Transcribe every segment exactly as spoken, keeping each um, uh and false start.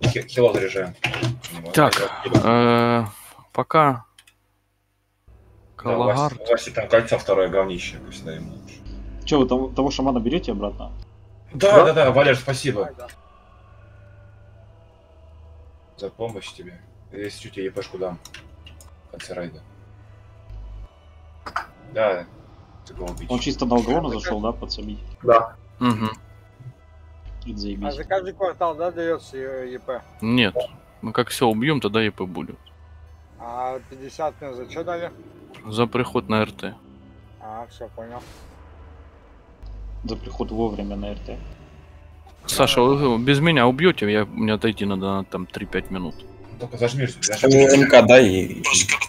Хило заряжаем. Так, э, пока Калагард. Да, у вас там кольцо второе говнище, как всегда ему. Че, вы того, того шамана берете обратно? Да, да, да, да, Валер, спасибо. За помощь тебе. Если чуть я епешку дам. В конце райда. Да, ты голубич. Он чисто на Алгрона зашел, да, подсобить? Да. Угу. А за каждый квартал, да, дается ЕП? Нет. Мы как все убьем, тогда ЕП будет. А пятьдесят мне за что дали? За приход на РТ. А, все, понял. За приход вовремя на РТ. Саша, вы без меня убьете, я, мне отойти надо на там три-пять минут. Только зажмись, зажмись. МК дай и...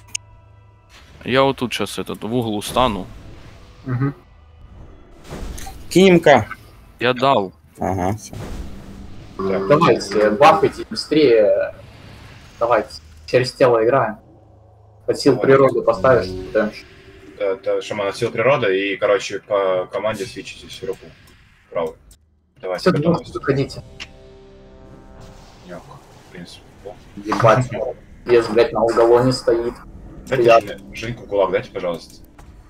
Я вот тут сейчас этот в углу стану. Угу. Кинь МК. Я дал. Ага, все. Так. Давайте, бафайте быстрее. Давайте, через тело играем. От сил Давай. природы поставишь дэмэдж. Это шаман от сил природы и, короче, по команде свечитесь руку правую. Давайте, Все, готовность. заходите. Нёк, в принципе. О. Ебать, без, блядь, на уголоне стоит. Дайте Я- Жене- Женьку кулак, дайте, пожалуйста.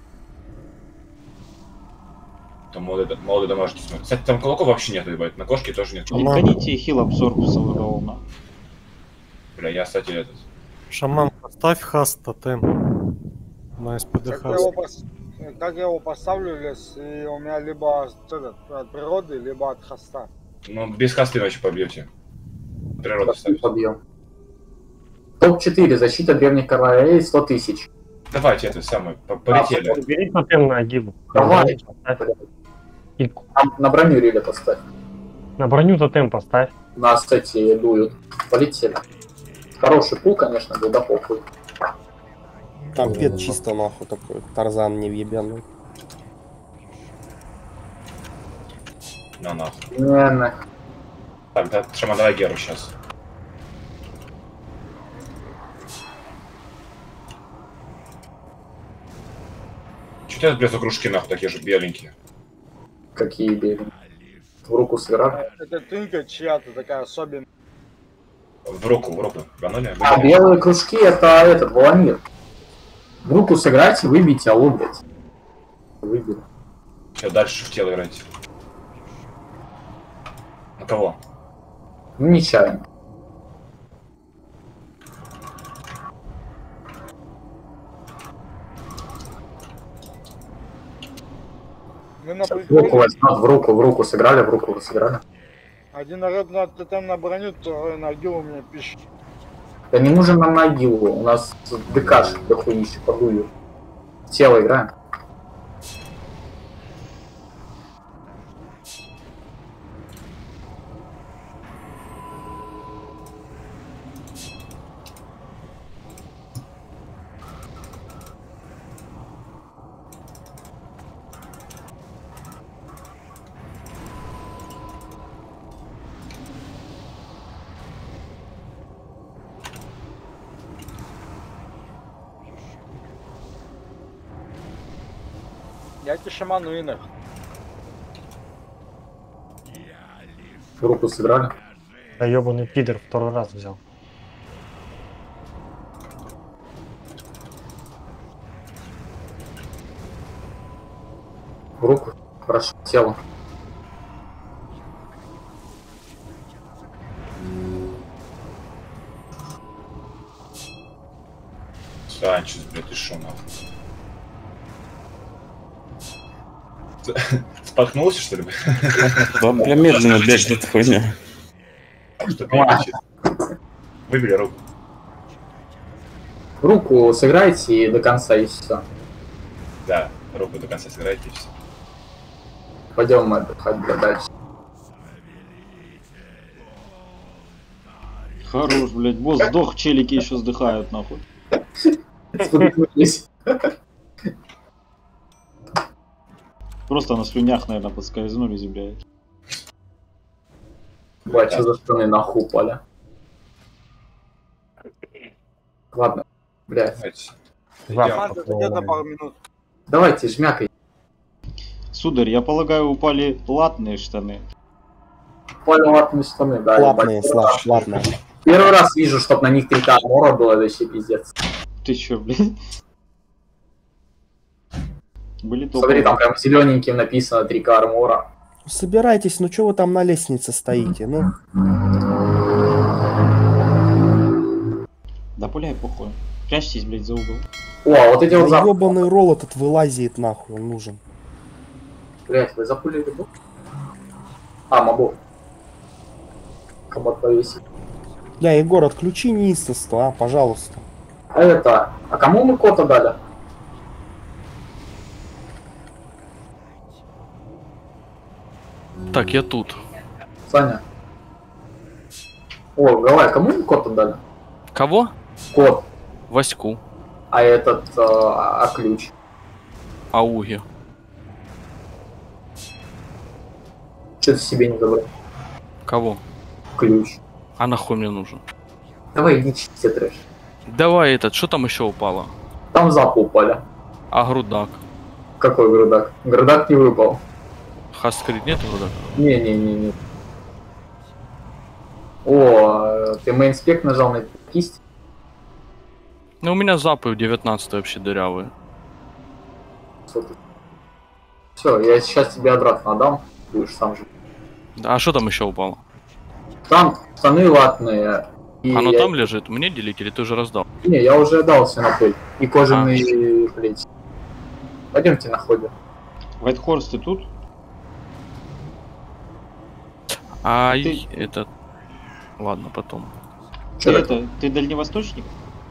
Там молодые, молодые домашние смотрят. Кстати, там кулаков вообще нету, ебать. На кошке тоже нет. Не гоните хил абсорб с уголовно. Бля, я, кстати, этот. Шаман, поставь хаст тотем на СПД Как я, его хаст. пос... как я его поставлю, лес, и у меня либо этот, от природы, либо от хоста. Ну, без хасты вообще побьете. Природу ставить. Побьем. топ четыре. Защита древних королей сто тысяч. Давайте это самое, по- полетели. Бери тотем на Агилу. Давай. И Там на броню Риля поставь. на броню тотем поставь. Нас эти дуют. Полетели. Хороший пул, конечно, был, да похуй. Там пет чисто нахуй такой. Тарзан невъебенный. На нахуй. Не, не. Так, да, шаман, давай Геру сейчас. Чё ты, блядь, за кружки нахуй такие же беленькие? Какие бери. В руку сыграли. Это тынка чья-то такая особенная. В руку, в руку. Ганули? А белые кружки это этот, Воломир. В руку сыграйте, выбейте, алло, блядь. Выбили. Все, дальше в тело играйте. На кого? Ну, нечаянно. Мы на В руку приколе. возьмет, в руку, в руку сыграли, в руку вы сыграли. Один орёт на тотем на броню, второй на гил у меня пишет. Да не нужен нам на гилу, у нас ДКшек дохуище, подую. Тело играем. Я тебе шаману инах. В руку сыграли. Да ебаный пидор второй раз взял. В руку. Хорошо, тело. Санчес, блядь, ты шо нахуй? Споткнулся, что ли? Да, бля, медленно бежит хуйня. Что перечит? Выбери руку. В руку сыграйте и до конца и все. Да, руку до конца сыграйте и все. Пойдем мы отдыхать, бля, дальше. Хорош, блядь, босс сдох, челики еще сдыхают, нахуй. Споткнулись. Просто на слюнях, наверное, подскользнулись, блядь. Бля, что за штаны нахуй упали? Ладно, блядь. Давайте. Команда зайдет на пару минут. Давайте, жмякай. Сударь, я полагаю, упали платные штаны. Полеватные штаны, да. Платные, ебать. Слав, платные. Первый раз вижу, чтоб на них три армора было, это вообще пиздец. Ты чё, блядь? Были Смотри, топовые. там прям зелененьким написано три армора. Собирайтесь, ну что вы там на лестнице стоите, ну? Да пуляй, похуй. Прячьтесь, блядь, за угол. О, а вот эти вот Да за... ёбаный ролл этот вылазит нахуй, он нужен. Блять, вы запулили бот? А, мобов. Кабот повесить. Бля, Егор, отключи неистовство, а, пожалуйста. А это... А кому мы кота дали? Так, я тут. Саня. О, Гавай, кому мы кота дали? Кого? Кот. Ваську. А этот... э, а ключ? Ауги. Что ты себе не забрал? Кого? Ключ. А нахуй мне нужен? Давай, иди чисти трэш. Давай этот, что там еще упало? Там запы упали. А грудак? Какой грудак? Грудак не выпал. Хаскрит нет грудака? Не-не-не-не. О, ты мейнспект нажал на кисть? Ну у меня запы в девятнадцать вообще дырявые. Все, я сейчас тебе обратно отдам. Будешь сам же. Да, а что там еще упало? Там штаны латные. И Оно я... там лежит? Мне делить или ты уже раздал? Не, я уже отдал все на пыль. И кожаные плети. Пойдемте на ходе. Вайтхорст, ты тут? А Ты- и этот... Ладно, потом. Ты Чё это, ты дальневосточник?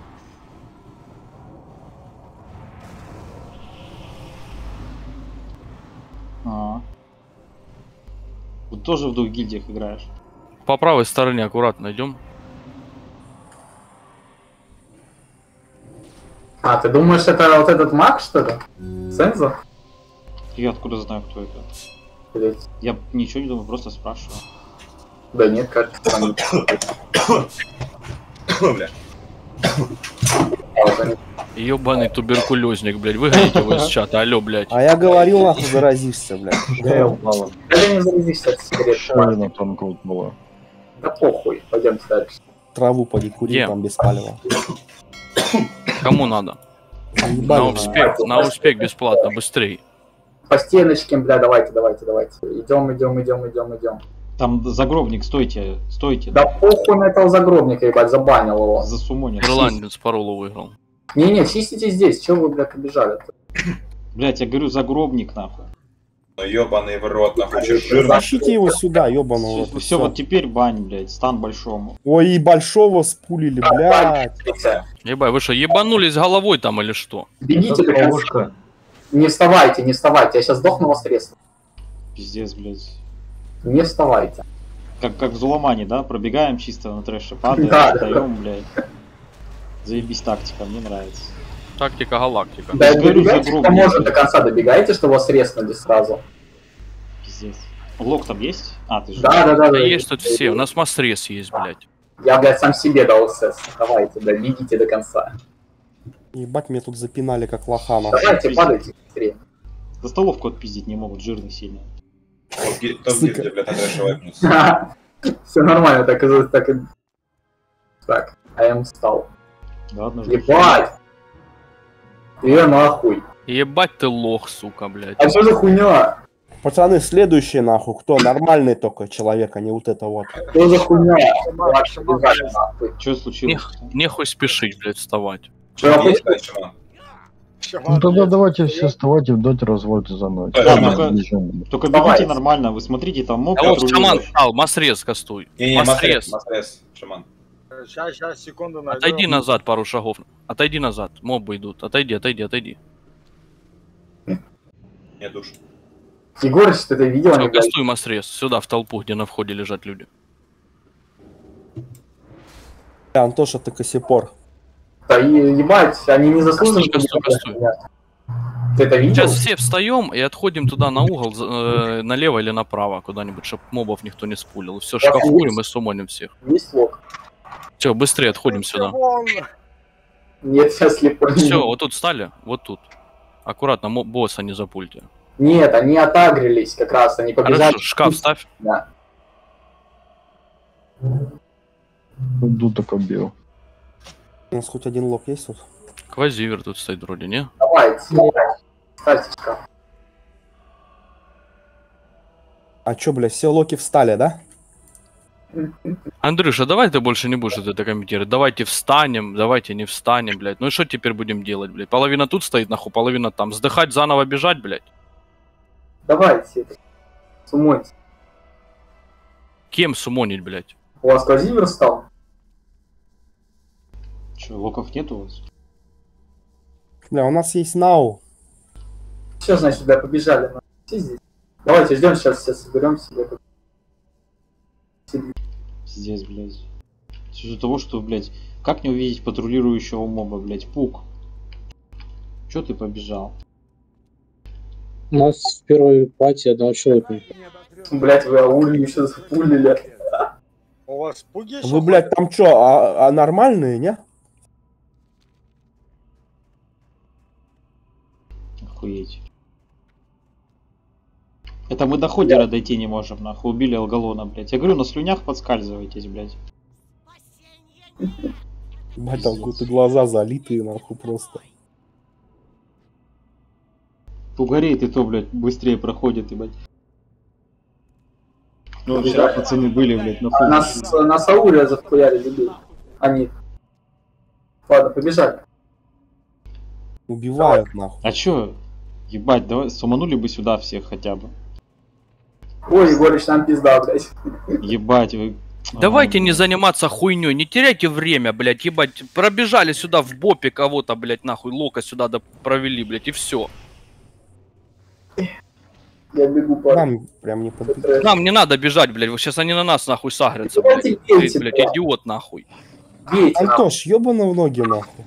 А. Вот тоже в двух гильдиях играешь. По правой стороне аккуратно идем. А, ты думаешь, это вот этот маг, что ли? Сензо? Я откуда знаю, кто это? Блять. Я ничего не думаю, просто спрашиваю. Да нет, кажется, там... Бля. А, вот они. Ёбаный туберкулезник, блядь. Выгоните его из чата, алё, блядь. А я говорил, нахуй заразишься, блядь. Да, я упала. Да не заразишься от сигарет. Шарина тонко упала. Да похуй, пойдемте дальше. Траву поди кури Где? там без палева. Кому надо? Заебали На меня. успех, на успех бесплатно, быстрей. По стеночке, бля, давайте, давайте, давайте. Идем, идем, идем, идем, идем. Там загробник, стойте, стойте. Да похуй на этого загробника, ебать, забанил его. За сумонер. Ирландец паролу выиграл. Не-не, чистите здесь, чего вы, блядь, побежали-то? Блять, я говорю, загробник нахуй. Ну ёбаный в рот, нахуй, чё жирно. Тащите его сюда, ёбаного. Все, все, вот теперь бань, блять, стан большому. Ой, и большого спулили, блядь. Ебай, вы что, ебанулись головой там или что? Бегите до конца. Ловушка. Не вставайте, не вставайте, я сейчас сдохну вас средств. Пиздец, блять. Не вставайте. Как, как в Зуломане, да? Пробегаем чисто на трэше, падаем, Да, да, встаем, блядь. Заебись тактика, мне нравится. Тактика галактика. Да, Я говорю, добегайте, загробник. кто может до конца добегайте, чтобы вас срезнули сразу. Пиздец. Лок там есть? А, ты же. Да, да, да. Да есть тут все, у нас мастрес есть, блядь. Я, блядь, сам себе дал СС. Давайте, да, бегите до конца. Ебать, меня тут запинали как лохана. Давайте, падайте быстрее. За столовку отпиздить не могут, жирный сильно. Вот ги- Топ гильдия, бля, надо еще вайпнуться. Все нормально, так и... Так, и... так а я встал. Ладно, же. Ебать! Э, нахуй. Ебать ты лох, сука, блядь. А что за хуйня? Пацаны, следующий нахуй, кто? Нормальный только человек, а не вот это вот. Что за хуйня? Младший, бежать, нахуй. Что случилось? Нехуй спешить, блядь, вставать. Чё, Есть, да, Шаман? Ну тогда давайте все вставайте, дайте разводите за мной. Да, Да, Шаман. только, Ничего. только Давай. бегите нормально, вы смотрите, там моб А вот шаман контролирует. встал, масрез кастуй. Не-не, Масрез. мастрес, мастрес, Шаман. Сейчас, сейчас, секунду найду. Отойди назад пару шагов. Отойди назад. Мобы идут. Отойди, отойди, отойди. Не душ. Егорыч, ты это видел? Все, Они, блядь, кастуй масрез. Сюда, в толпу, где на входе лежат люди. Бля, Антоша, ты косипор. да е- ебать, они не заслуживают. Кастуй, кастуй, чтобы- Ты это видел? Сейчас все встаем и отходим туда на угол, за- э, налево или направо куда-нибудь, чтобы мобов никто не спулил. Все, шкафуем и сумоним всех. Есть лог? Все, быстрее отходим сюда. Вон. Нет, сейчас слепой. Все, вот тут стали, вот тут. Аккуратно, мо- босса не запульте. Нет, они отагрились как раз, они побежали. Хорошо, шкаф ставь. Да. Иду только бил. У нас хоть один лок есть тут? Квазивер тут стоит вроде, не? Давайте, статичка. А чё, блядь, все локи встали, да? Андрюша, давай ты больше не будешь это комментировать. Давайте встанем, давайте не встанем, блядь. Ну и что теперь будем делать, блядь? Половина тут стоит, нахуй, половина там. Сдыхать, заново бежать, блядь? Давайте. Сумойте. Кем сумонить, блядь? У вас Квазивер стал? Че, локов нет у вас? Бля, у нас есть нау. Все, значит, да, побежали. Все здесь. Давайте ждем, сейчас все соберемся. Здесь, блядь. С учетом того, что, блядь, как не увидеть патрулирующего моба, блядь, пук? Чё ты побежал? У нас в первой пати одного человека. Блять, вы аулью еще запулили. У вас пуги Вы, блядь, там чё, а, а нормальные, не? Охуеть. Это мы до ходера дойти не можем, нахуй. Убили алгалона, блядь. Я говорю, на слюнях подскальзываетесь, блядь. Бать, там какие-то глаза залитые, нахуй, просто. Пугареет и то, блядь, быстрее проходит, ебать. Ну, вчера пацаны были, блядь, на хуй. Нас, нас аулия захуяли, любили. Они. Ладно, побежали. Убивают, нахуй. А чё? Ебать, давай суманули бы сюда всех хотя бы. Ой, Егорыч, нам пизда, блядь. Ебать, вы... Давайте не заниматься хуйней, не теряйте время, блядь, ебать. Пробежали сюда в бопе кого-то, блядь, нахуй, лока сюда да провели, блядь, и все. Я бегу по... Нам прям не подбить. Нам не надо бежать, блядь, сейчас они на нас нахуй сагрятся, блядь. Давайте Ты, бейте, блядь, блядь. идиот нахуй. Бейте, нахуй. Антош, ёбаный в ноги, нахуй.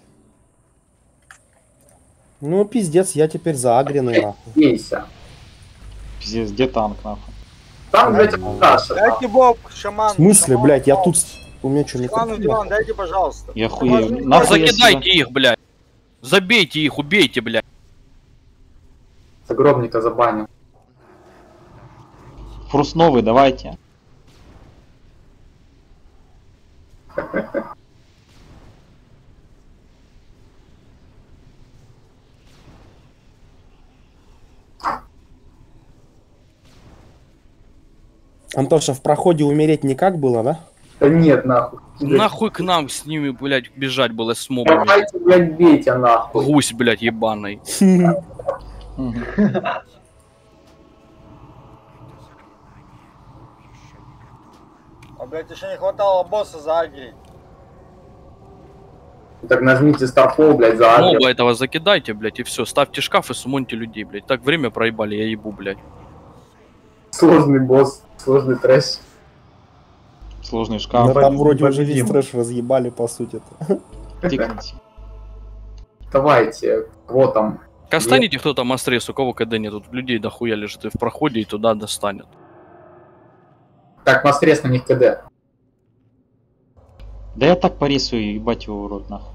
Ну, пиздец, я теперь заагренный, нахуй. Бейся. Пиздец, где танк, нахуй? Там, блядь, Даша. Дайте боб, шаман. В смысле, шаман, блядь, я боб. тут... У меня что, Шаману микрофон? диван, дайте, пожалуйста. Я хуею. Нахуй я Закидайте сюда- их, блядь. Забейте их, убейте, блядь. Загробника забанил. Фрус новый, давайте. Антоша, в проходе умереть никак было, да? Да нет, нахуй. Нахуй к нам с ними, блядь, бежать было с мобами. Давайте, блядь, бейте, нахуй. Гусь, блядь, ебаный. А, блядь, еще не хватало босса заагрить. Так нажмите Starfall, блядь, за агро. Моба этого закидайте, блядь, и все. Ставьте шкаф и сумоньте людей, блядь. Так время проебали, я ебу, блядь. Сложный босс, сложный трэш. Сложный Да шкаф. там вроде уже весь победим. трэш разъебали, по сути. Тикните. Давайте, вот там. Кастаните кто там астрес, у кого КД нет. Тут людей дохуя лежит и в проходе, и туда достанет. Так, настрес на них КД. Да я так порисую, ебать его в рот, нахуй.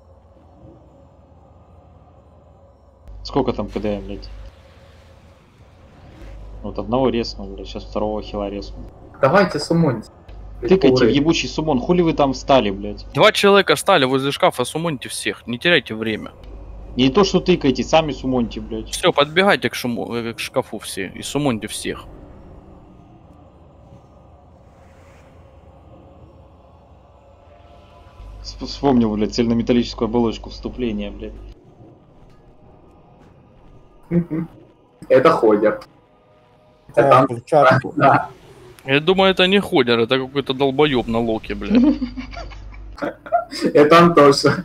Сколько там КД, блядь? Вот одного резнул, блядь, сейчас второго хила резнул. Давайте сумоньте. Тыкайте в ебучий сумон, хули вы там встали, блядь? Два человека стали возле шкафа, сумоните всех. Не теряйте время. Не то, что тыкайте, сами сумоньте, блядь. Все, подбегайте к, шуму, э, к шкафу все и сумоньте всех. Сп- Вспомнил, блядь, цельнометаллическую оболочку вступления, блядь. Это ходер. Это А, там. перчатку. Да. Я думаю, это не ходер, это какой-то долбоеб на локе, блядь. Это Антоша.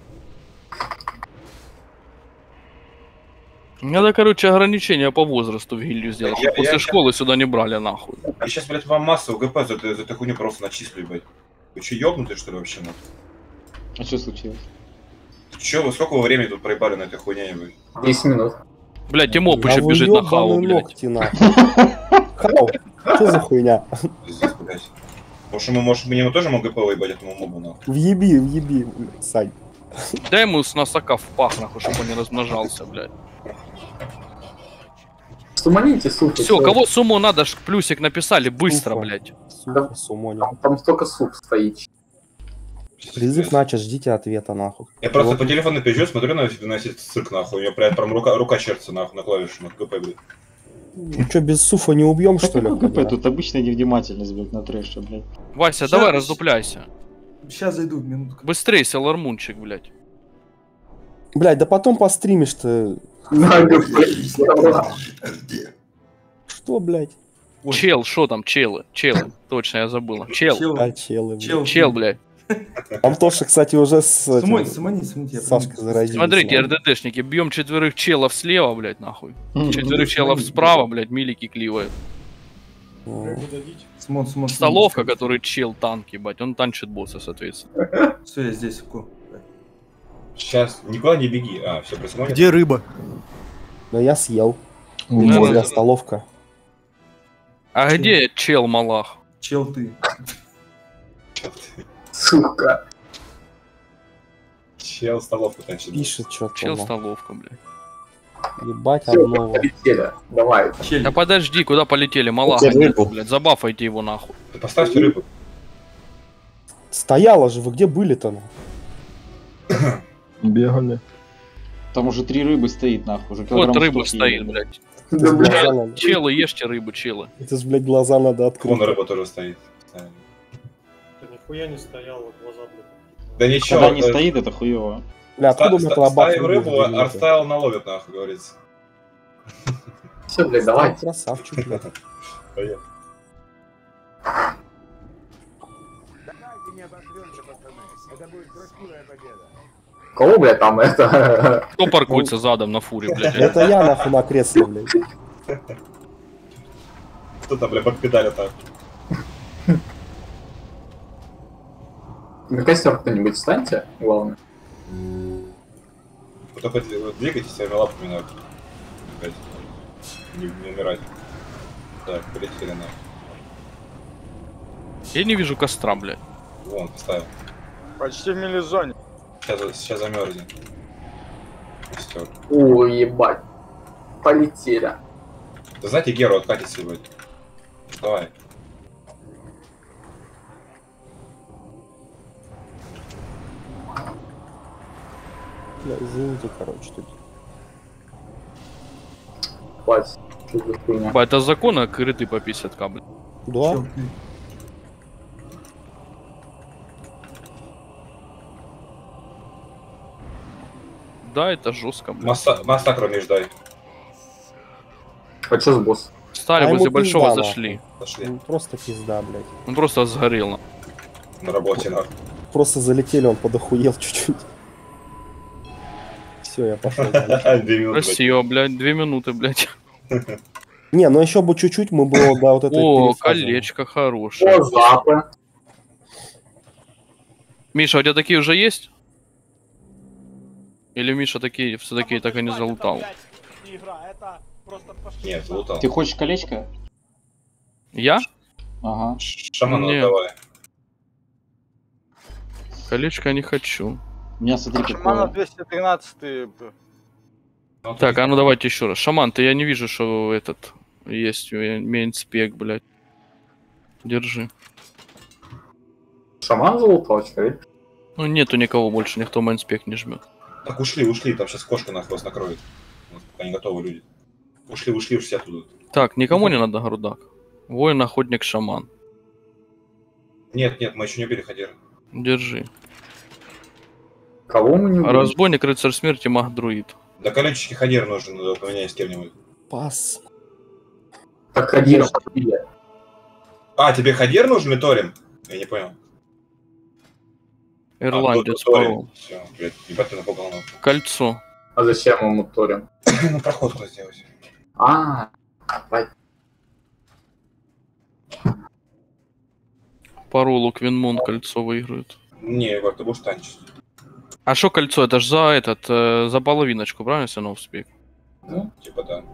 Надо, короче, ограничения по возрасту в гильдию сделать, Я- чтобы после я- школы сюда не брали, нахуй. Я сейчас, блядь, вам массу ГП за, эту- за эту хуйню просто начислю, блядь. Вы че, ёбнутые, что ли, вообще, нахуй? А что случилось? Че, вы сколько вы времени тут проебали на этой хуйне, блядь? десять минут. Блядь, Тимоп Да еще вы бежит на хаву, ёбаные блядь. ногти, нахуй. Хау, что за хуйня? Пиздец, блядь. Может, мы, может, мы ему тоже можем ГП выебать этому мобу, нахуй? Въеби, въеби, Сань. Дай ему с носака в пах, нахуй, чтобы он не размножался, блядь. Суманите, сука. Все, кого сумму надо, ж плюсик написали, быстро, Сука. блядь. Сука, сумонил. Там, там столько суп стоит. Призыв начат, ждите ответа, нахуй. Я просто по телефону пизжу, смотрю на на этот цирк, нахуй. У меня прям прям рука, рука чертится, нахуй, на клавишу, на ГП, блядь. Ну что, без суфа не убьем, что ли? ГП, тут обычная невнимательность, блядь, на трэше, блядь. Вася, Щас- давай раздупляйся. Сейчас зайду в минутку. Быстрей, Селармунчик, блядь. Блядь, да потом постримишь-то. На ГП. Что, блядь? Ой. Чел, что там, челы? Челы, точно, я забыла. Чел, Чел, А, челы, блядь. чел, чел, блядь. Там тоже, кстати, уже с этим, Сумонь, сумони, сумони, я Сашкой понял. заразились. Смотрите, нахуй. РДДшники, бьем четверых челов слева, блядь, нахуй. Четверых челов справа, блядь, милики кливают. Ну, Смон, смон, Столовка, который чел танк, ебать, он танчит босса, соответственно. Все, я здесь. Ку. Сейчас, никуда не беги. А, все, присмотрим. Где рыба? Да я съел. Ну, Возле да. столовка. А где чел Малах? Чел ты. Сука. Чел столовку танчит. Пишет что-то. Чел нахуй. столовка, блядь. Ебать Все, обнова. полетели. Давай. Да подожди, куда полетели? Малах, Где рыбу? блядь, забафайте его нахуй. Ты поставьте рыбу. Стояла же, вы где были-то? нахуй? Бегали. Там уже три рыбы стоит, нахуй. Уже Вот килограмм рыба сто стоит, съели. блядь. Это, ж, глаза надо- Челы, ешьте рыбу, челы. это ж, блядь, глаза надо открыть. Вон рыба тоже стоит. Нихуя не стояло, глаза, блядь. Да ничего. Когда не э, стоит, это хуево. Бля, откуда ста- мы ста- колобах Ставим рыбу, выделили-то? артстайл наловит, нахуй, говорится. Все, блядь, давайте. Красавчик, блядь. Поехали. Кого, блядь, там это? Кто паркуется задом на фуре, блядь? Это я нахуй на кресле, блядь. Кто там, бля, бэкпедали так? На костер кто-нибудь встаньте, главное. Вы только вот двигайтесь своими лапками, надо. Опять. Не, не умирать. Так, полетели на. Я не вижу костра, блядь. Вон, поставил. Почти в милизоне. Сейчас, сейчас замерзнет. Костер. Ой, ебать. Полетели. Да знаете, Геру откатится будет. Давай. Бля, извините, короче, тут. Хватит. Что за хуйня? Ба, это законно крыты по пятьдесят ка, блядь. Да? Чел ты. Да, это жестко, блядь. Масса- Массакру не ждай. А что с босс? Стали А ему возле большого, пизда, зашли. Пошли. Ну, просто пизда, блядь. Он просто сгорел. нахуй. На работе, нахуй. Просто залетели, он подохуел чуть-чуть. Все, я пошел. блядь. Две минуты, блядь. Красиво, блядь, две минуты, блядь. Не, ну еще бы чуть-чуть мы бы до вот этой О, перефазы. колечко хорошее. О, запы. Миша, у тебя такие уже есть? Или Миша такие все-таки так и не залутал? Нет, лутал. Ты хочешь колечко? Я? Ага. Шамана Нет. давай. Колечко я не хочу. У меня, смотри, Шамана какое. двести тринадцать. Ну, Так, а ну давайте еще раз. Шаман, ты я не вижу, что этот есть мейнспек, блядь. Держи. Шаман залутал, человек. Ну нету никого больше, никто мейнспек не жмет. Так ушли, ушли, там сейчас кошка нахуй вас накроет. Вот, пока не готовы люди. Ушли, ушли, все оттуда. Так, никому не надо грудак. Воин, охотник, шаман. Нет, нет, мы еще не убили Хадира. Держи. Кого мы не убили? Разбойник, рыцарь смерти, маг, друид. Да колючий Хадир нужен, надо поменять с кем-нибудь. Пас. Так Хадира побили. А, тебе Хадир нужен или Торин? Я не понял. Ирландец, а, Торин. парол. Все, блядь, ебать ты напугал нахуй. Кольцо. А зачем ему Торин? Ну, проходку сделать. А, блядь. Паролу Квинмон кольцо выиграют. Не, Егор, ты будешь танчить. А что кольцо? Это ж за этот, э, за половиночку, правильно, если оно успеет? Ну, типа да.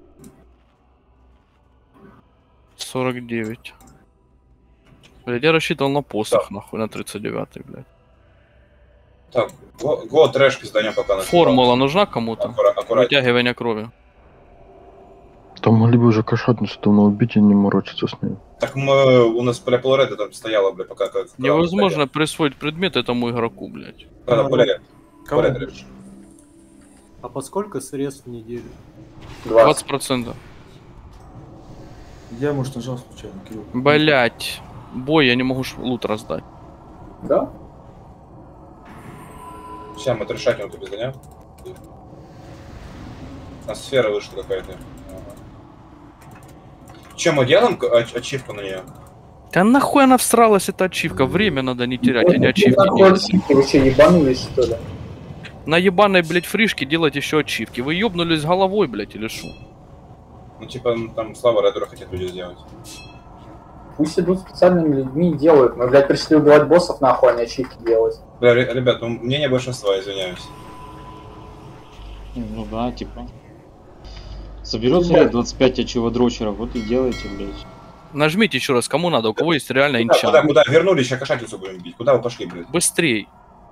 сорок девять. Блядь, я рассчитывал на посох, нахуй, на тридцать девятый, блядь. Так, го, го трэш пизданем пока на Формула нужна кому-то? Аккура- аккуратнее. Вытягивание крови. Там могли бы уже кошатницу давно убить и не морочиться с ней. Так мы, у нас бля, полуреда там стояла, бля, пока как... Невозможно присвоить предмет этому игроку, блядь. Да, да, полярет. Кому? Полярет. А по сколько средств в неделю? двадцать процентов. Я, может, нажал случайно, Кирилл. Блять. Бой, я не могу ж лут раздать. Да? Сейчас мы трешать он тебе гоняем. А сфера вышла какая-то. Ага. Че мы делаем? А- ачивку на нее? Да нахуй она всралась, эта ачивка? Время надо не терять, а не ачивки Нахуй делать. ачивки, вы что, ебанулись, что ли? На ебаной, блять, фришке делать еще ачивки. Вы ёбнулись головой, блять, или шо? Ну типа ну, там слава Редера хотят люди сделать. Пусть идут специальными людьми и делают. Мы, блядь, пришли убивать боссов, нахуй, а не ачивки делать. Бля, ре- ребят, ну мнение большинства, извиняюсь. Ну да, типа. Соберется ли двадцать пять ачиводрочеров, вот и делайте, блядь. Нажмите еще раз, кому надо, у кого есть реально Куда, куда, инчан. куда? Вернулись, сейчас кошатницу будем бить. Куда вы пошли, блядь? Быстрей.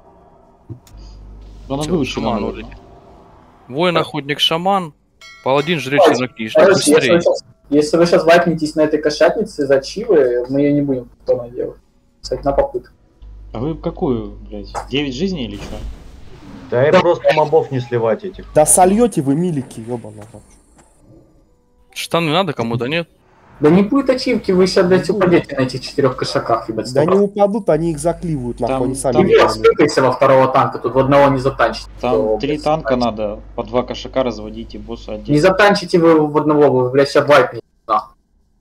Она Всё, выучена шаман нужно. уже. Воин, охотник, шаман. Паладин, жрец, чернокнижник. Короче, если Быстрей. вы, сейчас, если вы сейчас вайпнетесь на этой кошатнице за чивы, мы ее не будем повторно делать. Кстати, на попытку. А вы какую, блядь? девять жизней или что? Да и просто мобов не сливать этих. Да сольете вы милики, ёбаного. Штаны надо кому-то, нет? Да не будет ачивки, вы сейчас, блядь, упадете на этих четырех кошаках, ебать. Да не упадут, они их заклеивают, нахуй, Там- они сами там- не Тебе поймут. стыкайся во второго танка, тут в одного не затанчите. Там То, три блядь, танка затанчите. надо, по два кошака разводить и босса Не отдельно. затанчите вы в одного, вы, блядь, сейчас вайпнете, нахуй.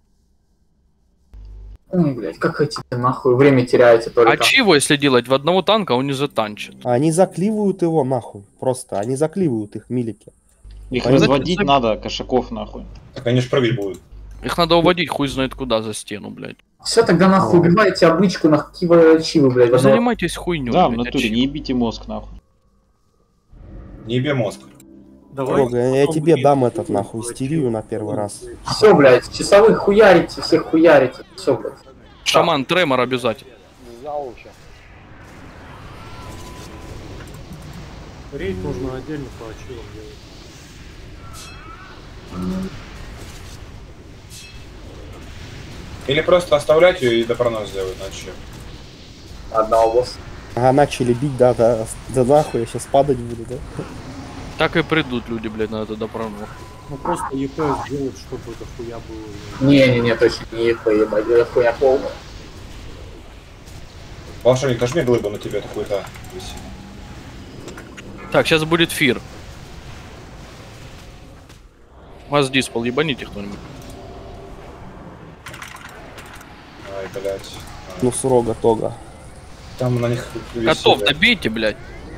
Ой, блядь, как хотите, нахуй, время теряете только. А чего, если делать в одного танка, он не затанчит? Они заклеивают его, нахуй, просто, они заклеивают их милики. Их Понятно. разводить надо, кошаков нахуй. Так они ж прыгать будут. Их надо уводить хуй знает куда за стену, блядь. Все, тогда нахуй убивайте обычку, нахуй, какие вы ачивы, блядь, в Вы одного. занимайтесь хуйней, Да, в блядь, натуре, ачив. не ебите мозг нахуй. Не еби мозг. Давай. Рога, я тебе дам этот, нахуй, истерию на первый раз. Все, блядь, часовых хуярите, всех хуярите. Все, блядь. Шаман, тремор обязательно. Взял вообще. Рейд нужно отдельно по ачивам делать. Или просто оставлять ее и до пронос сделать, значит. Одного босса. Ага, начали бить, да, да, да нахуй, я сейчас падать буду, да? Так и придут люди, блядь, на это допрону. Ну просто ЕП сделать, чтобы это хуя было. Не-не-не, точно не ЕП, ебать, это хуйня полная. Волшебник, нажми глыбу на тебе, это хуета висит. Так, сейчас будет фир. Вас диспол, ебаните кто-нибудь. Ай, блядь. Ну, с рога тога. Там на них висит, Котов блядь. добейте, блядь.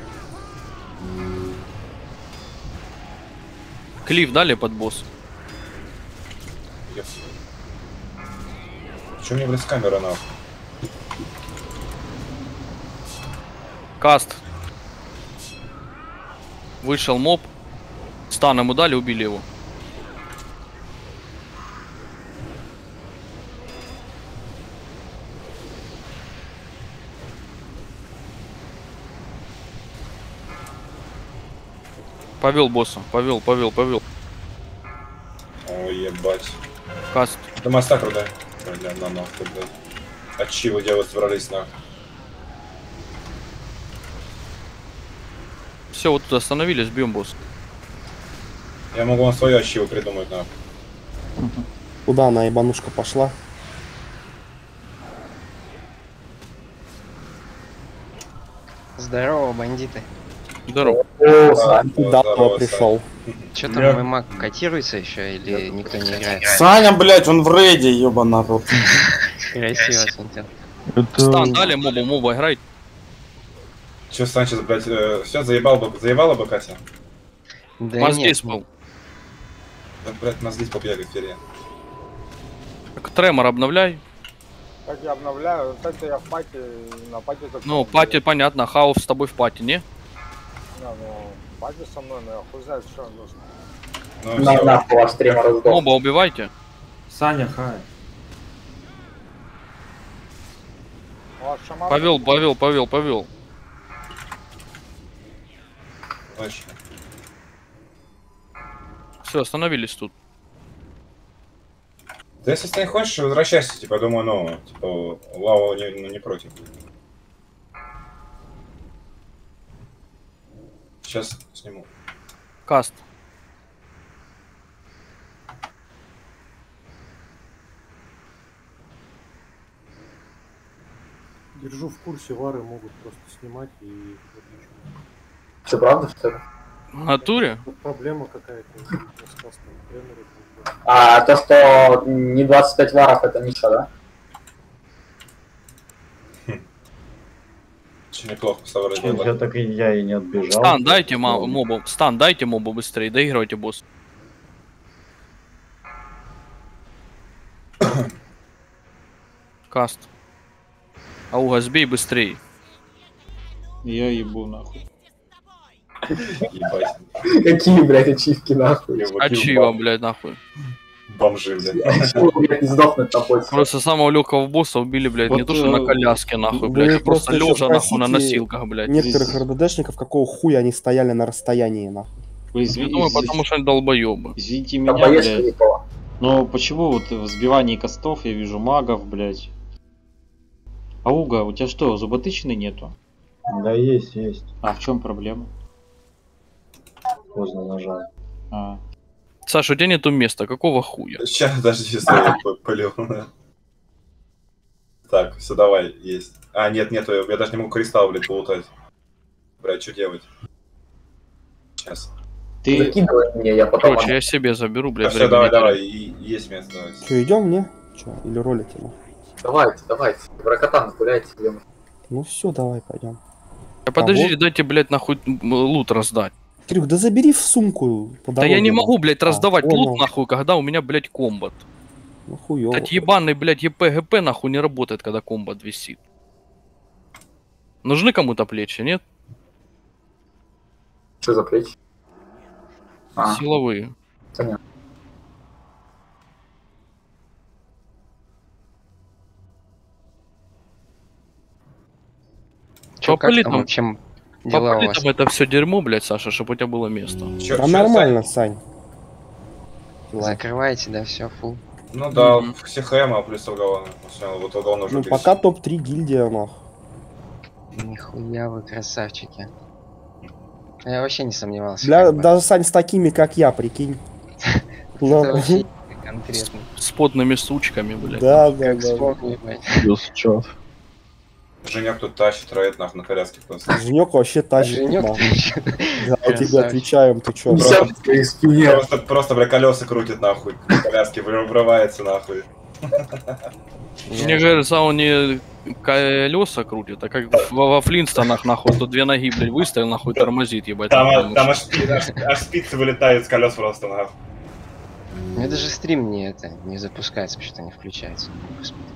Клифф дали под босс. Еб. Чё мне, блядь, с камеры нахуй? Каст. Вышел моб. Стан ему дали, убили его. Повел босса, повел, повел, повел. Ой, ебать. Каст. Это массакр, да? Бля, на нахуй, блядь. От чего делать собрались нахуй? Все, вот тут остановились, бьем босс. Я могу вам свое чего придумать нахуй. Куда она, ебанушка, пошла? Здорово, бандиты. Здорово. О, Сань. Куда он пришел? Че там, мой маг котируется еще или никто не играет? Саня, блядь, он в рейде, ёба народ. Красиво, смотрел. Стан дали мобу, моба играй. Че, Санчес, блядь, э, все, заебал бы, заебала бы Катя? Да Вас нет, диспол. Да, блядь, нас здесь побегает фере. Так, тремор обновляй. Так я обновляю, вот это я в пати, на пати только... Ну, пати понятно, Хаус с тобой в пати, не? Не, ну, пати со мной, но я хуй знает, что нужно. Ну, На, всё. нахуй, ваш стример раздох. Моба убивайте. Саня, хай. У вас шаман... Повел, повел, повел, повел. Знаешь, Все, остановились тут. Да если ты не хочешь, возвращайся, типа, думаю, ну, типа, Лава не, ну, не против. Сейчас сниму. Каст. Держу в курсе, вары могут просто снимать и... вот ничего. Что, правда, что ли? В натуре? Вот проблема какая-то с кастом тренера. А то, что не двадцать пять варов, это ничего, да? Очень неплохо сообразил. Я так и я и не отбежал. Стан дайте ма- мобу. Стан дайте мобу быстрее, доигрывайте босс. Каст. Ауга, сбей быстрее. Я ебу нахуй. Ебать. Какие, блядь, ачивки, нахуй? Ачива, блядь, нахуй. Бомжи, блядь. Чего, блядь, не сдохнуть на почте? Просто самого легкого босса убили, блядь, не Вот, то что на коляске, нахуй, блядь, Вы а просто просто лежа, ещё нахуй, на спросите носилках, блядь. Некоторых РДДшников, какого хуя они стояли на расстоянии, нахуй. Вы Я извините, думаю, потому что они долбоебы. извините Там меня, поездки блядь. никого. Но почему вот в сбивании костов я вижу магов, блядь? Ауга, у тебя что, зуботычины нету? Да есть, есть. А в чем проблема? Поздно нажал. А. Саша, у тебя нету места, какого хуя? Сейчас, подожди, я полил. Так, все, давай, есть. А, нет, нет, я даже не могу кристалл, блядь, полутать. Блядь, что делать? Сейчас. Ты... Закидывай мне, я потом... Короче, я себе заберу, блядь, Все, давай, времени давай, терять. и, есть место, давай. Че, идем мне? Че, или ролите, ну? Давайте, давайте. Вракотан гуляйте, идем. Ну все, давай, пойдем. А подождите, дайте, блядь, нахуй м, лут раздать. Кирюх, да забери в сумку по Да дороге, я не ну. могу, блядь, А, раздавать понял. лут, нахуй, когда у меня, блядь, комбат. Ну хуёво. Этот ебаный, блядь, ЕПГП, нахуй, не работает, когда комбат висит. Нужны кому-то плечи, нет? Что за плечи? А, Силовые. понятно. Чё, как Попыли там там, вообще дела у попыли вас? там это все дерьмо, блядь, Саша, чтобы у тебя было место. Чё, Да чё, нормально, Сань. Закрываете, да, все, фу. Ну да, Мгм. всех ХМ, плюс Алгавана. Вот Алгавана уже Ну перес- пока топ три гильдия, нахуй. Нихуя вы красавчики. Я вообще не сомневался. Для, как бы. даже, Сань, с такими, как я, прикинь. Это Ну, вообще конкретно. С потными сучками, блядь. Да, да, Как да. вспомнил, блядь. Плюс чат. Женек тут тащит, роет нахуй на коляске просто. Женек вообще тащит. Женек нахуй. тащит. Да, тебе Красавчик. отвечаем, ты чё? Висят в твоей спине. Просто, просто, бля, колеса крутит нахуй. На коляске вры- врывается нахуй. Мне кажется, он не колеса крутит, а как во, во Флинстонах, нахуй, тут две ноги, блядь, выставил, нахуй, тормозит, ебать. Там, нахуй, а- там аж, машина. спи- аж, аж спицы вылетают с колес просто нахуй. У меня даже стрим не это не запускается, почему-то не включается. Не могу смотреть.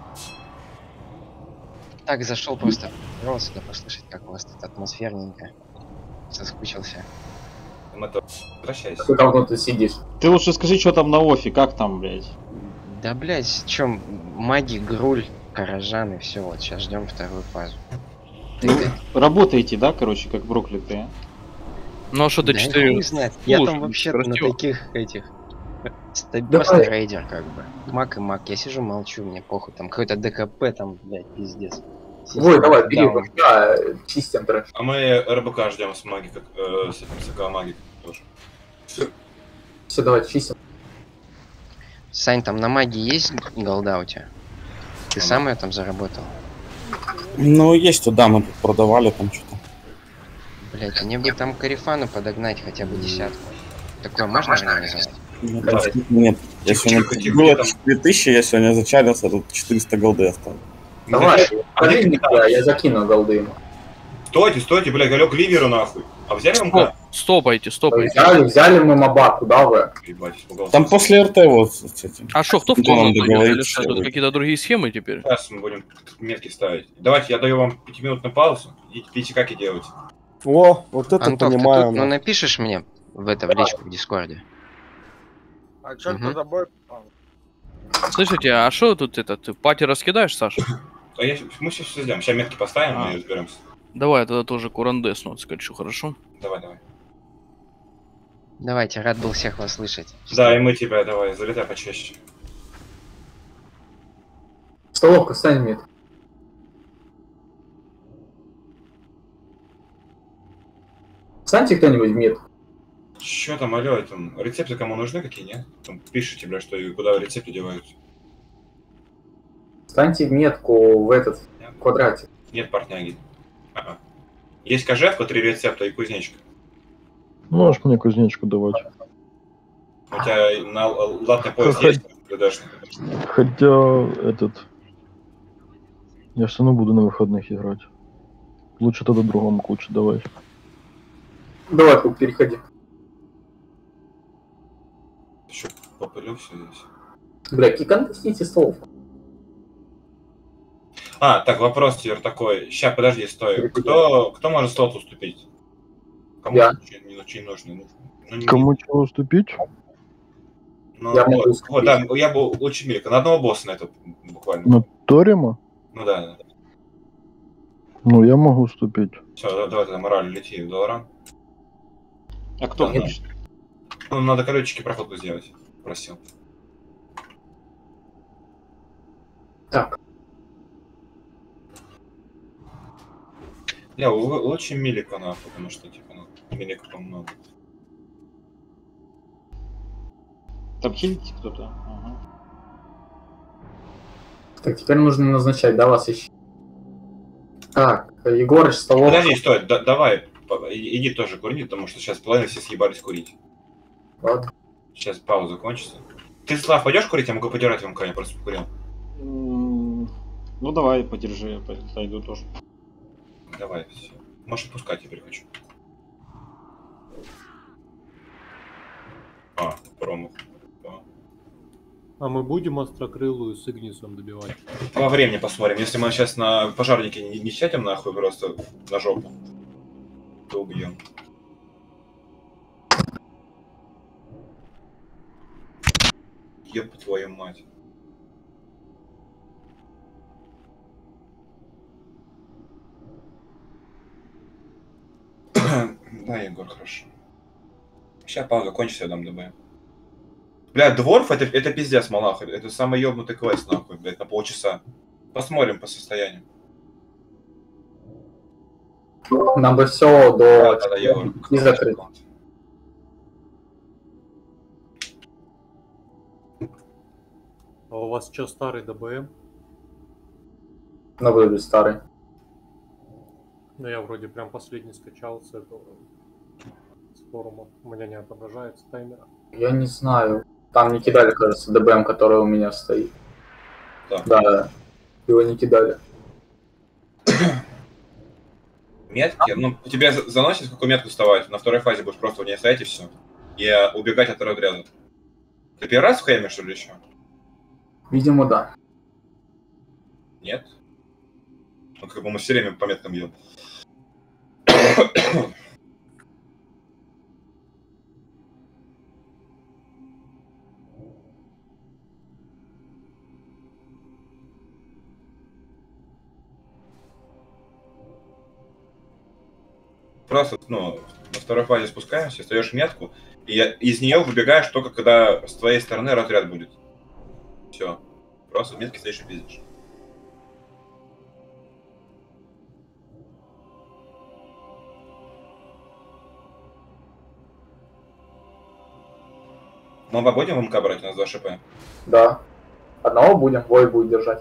Так зашел просто, пришел сюда послушать, как у вас тут атмосферненько. Соскучился. Там это... Возвращайся. Ты давно ты сидишь. Ты лучше скажи, что там на офи, как там, блядь? Да блять, чем маги, груль, горожан и все, вот сейчас ждем вторую фазу. Ну, работаете, да, короче, как проклятые? Ну а что ты Да четыре... хуй знает. Я Слушай, там вообще на красиво. таких этих. ста- Давай. Просто рейдер как бы. Маг и маг. Я сижу, молчу, мне похуй. Там какой-то ДКП, там, блядь, пиздец. Ой, давай, бери, Даун. да, чистим трэш. А мы РБК ждем с маги, как, э, с этим, с АК маги тоже. Все, давай, чистим. Сань, там на магии есть голда у тебя? Ты сам ее там заработал? Ну, есть туда, мы тут продавали там что-то. Блять, мне бы там карифану подогнать хотя бы десятку. Такое можно организовать? Нет, Давай. доступно нет. Я Тихо, сегодня тихо, тихо, было там. четыре тысячи, я сегодня зачарился, тут четыреста голды осталось. Давай, А покажи где мне, капитан? я закину голды ему. Стойте, стойте, бля, галек ливеру нахуй. А взяли Стоп, МК? стопайте, стопайте. Взяли, взяли мы моба, куда вы? Ебать, испугался. Там после РТ вот с этим. А что, кто в Антоном комнату идет или договориться, что? Тут вы- какие-то другие схемы теперь? Сейчас мы будем метки ставить. Давайте, я даю вам пятиминутную паузу. Идите пейте как и делайте. О, вот это Антох, ты понимаю. тут, ну нахуй. напишешь мне в это, в личку в Дискорде? А чё Мгм. ты забыл? А, Слышите, а что тут это, ты пати раскидаешь, Саша? А я, мы сейчас все сделаем. Сейчас метки поставим А. и разберемся. Давай, я тогда тоже курандесну отскочу, хорошо? Давай, давай. Давайте, рад был всех вас слышать. Да, и мы тебя, давай, залетай почаще. Столовка, стань мид. Встаньте кто-нибудь в мид. Чё там, алё, там, рецепты кому нужны какие, нет? Там пишите, бля, что и куда рецепты деваются. Станьте метку в этот Нет. квадратик. Нет портняги. А-а. Есть кожевка, три рецепта и кузнечка. Можешь мне кузнечку давать. У тебя на латный пояс Ха-ха. есть? Дашь? Хотя этот... Я все равно буду на выходных играть. Лучше тогда другому лучше давай. Давай, Хук, переходи. Еще попылю все здесь. Бля, кикантесните столовку. А, так, вопрос теперь такой. Ща, подожди, стой. Кто, кто может слот уступить? Кому Я. очень, не- очень нужно? Ну, не- Кому чего уступить? Ну, Я вот, могу уступить. вот, да, я бы очень мелко. На одного босса на это буквально. На Торима? Ну да, да. Ну, я могу уступить. Все, давай тогда мораль лети в Долоран. А кто Да, хочет? Ну, надо колючки проходку сделать. Просил. Так. Я очень милика нахуй, потому что типа ну, милика по-много. Там хилите кто-то? Ага. Так, теперь нужно назначать, да, вас еще. Так, Егорыч, столовка. Подожди, стой, да, давай, по- и- иди тоже курни, потому что сейчас половина все съебались курить. Ладно. Сейчас пауза кончится. Ты, Слав, пойдешь курить? Я могу подирать вам коня, просто покурил. М, Ну давай, подержи, я пойду тоже. Давай, все. Можешь отпускать, теперь хочу. А, промах. О. А мы будем острокрылую с Игнисом добивать? По времени посмотрим. Если мы сейчас на пожарнике не, не сядем нахуй просто на жопу, то убьем. Еб твою мать. Да, Егор, хорошо. Сейчас пауза кончится, я дам ДБ. Бля, Дворф это, это пиздец, малах. Это самый ёбнутый квест, нахуй, блядь, на полчаса. Посмотрим по состоянию. Нам бы все до... Да, да, да, Егор. Не закрыть. А у вас что, старый ДБМ? На выборе старый. Ну я вроде прям последний скачал с этого, с форума. У меня не отображается таймера. Я не знаю. Там не кидали, кажется, ДБМ, который у меня стоит. Да. Да, его не кидали. Метки? Ну, тебе за- заносит, в какую метку вставать? На второй фазе будешь просто в ней стоять и все. И э, убегать от отряда. Ты первый раз в Хейме, что ли, еще? Видимо, да. Нет? Ну, как бы мы все время по меткам бьем. Просто, ну, на второй фазе спускаемся, встаешь метку, и я- из нее выбегаешь только когда с твоей стороны отряд будет. Все. Просто в метке стоишь и пиздишь. Мы оба будем МК брать, у нас два ШП. Да. Одного будем, Вой будет держать.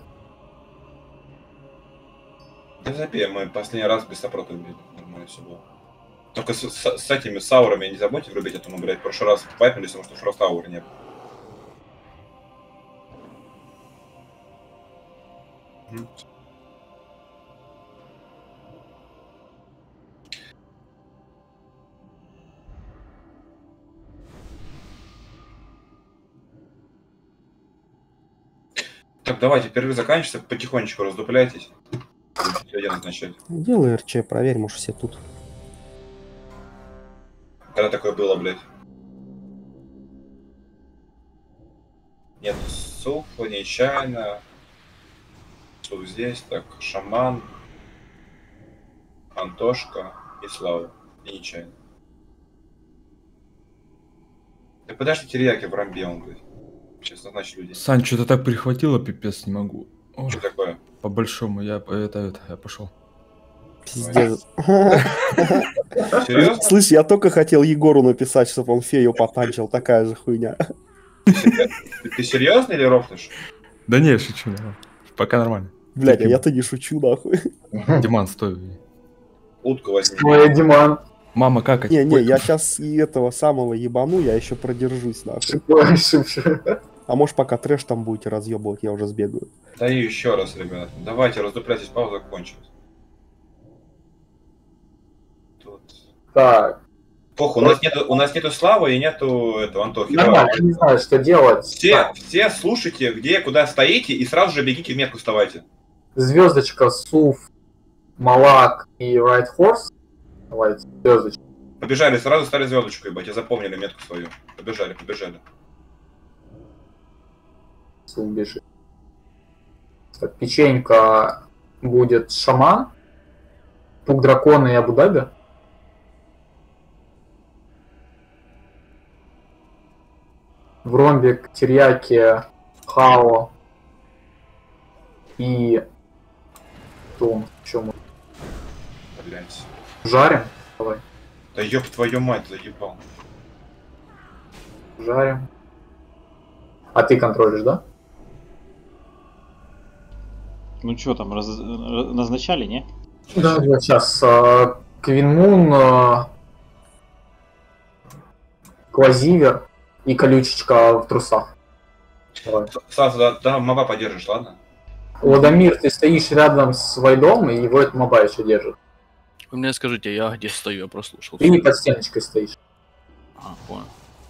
Да забей, мы последний раз без сопротов били. Нормально все было. Только с, с- с этими саурами не забудьте врубить, а то мы, блядь, в прошлый раз пайпнулись, потому что фрост ауры не было. Мгм. Так, давайте, перерыв заканчивается, потихонечку раздупляйтесь. Будете один назначать. Делай РЧ, проверь, может все тут. Когда такое было, блядь? Нет, супа, нечаянно. Суп здесь, так, шаман, Антошка и Слава. И нечаянно. Да подожди, терияки в рамбе, он, блядь. Сейчас назначить людей. Сань, что-то так прихватило, пипец, не могу. Что такое? По большому, я по- это, это, я пошел. Пиздец. Серьезно? Слышь, я только хотел Егору написать, чтобы он фею потанчил. Такая же хуйня. Ты, ты серьезно или рофлишь? Да не, шучу. да. Пока нормально. Блядь, а я-то не шучу, нахуй. Диман, стой. Утку возьми. Ой, Диман. Мама, как Не, не, я сейчас и этого самого ебану, я еще продержусь, нахуй. Ой, шибче. А может пока трэш там будете разъебывать, я уже сбегаю. Да и еще раз, ребят. Давайте, раздупляйтесь, пауза закончилась. Тут. Так. Похуй, у нас нету, у нас нету Славы и нету этого Антохи. Нормально, я не знаю, что делать. Все, все слушайте, где, куда стоите, и сразу же бегите в метку вставайте. Звездочка, Суф, Малак и Right Horse. Давайте, звездочка. Побежали, сразу стали звездочку, ебать, я запомнили метку свою. Побежали, побежали. Суф бежит. Так, печенька будет Шаман. Пук дракона и Абу-Даби. В ромбик, терьяки, хао и том, чем мы Блять. жарим. Давай, Да ёб твою мать, заебал. жарим. А ты контролишь, да? Ну что там, раз- раз- назначали, не? Да, вот сейчас э, Квинмун, э, Квазивер и колючечка в трусах. Давай. Сразу, да, да, моба поддержишь, ладно? Ладомир, ты стоишь рядом с Вайдом, и его это моба еще держит. Вы мне скажите, я где стою, я прослушал. Ты под стеночкой стоишь. А, понял.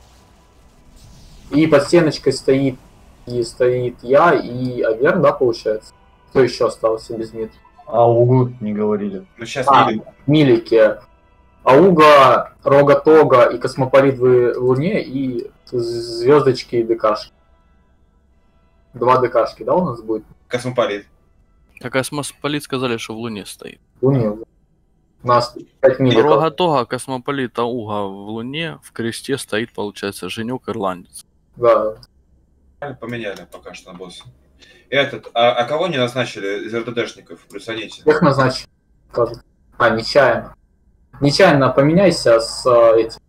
И под стеночкой стоит, и стоит я, и Аверн, да, получается? Кто еще остался без мид? А угу не говорили. Ну сейчас А, не Милики. Ауга, Рога-Тога и Космополит в Луне, и звездочки и ДКшки. Два ДКшки, да, у нас будет? Космополит. Так космополит сказали, что в Луне стоит. В Луне. У нас пять миликов. Рога-Тога, космополит, Ауга в Луне, в кресте стоит, получается, Женек Ирландец. Да. Поменяли пока что на босса. Этот, а, а кого не назначили из РТДшников? Присадите. Всех назначим, кажется. А, нечаянно. Нечаянно поменяйся с а, этим.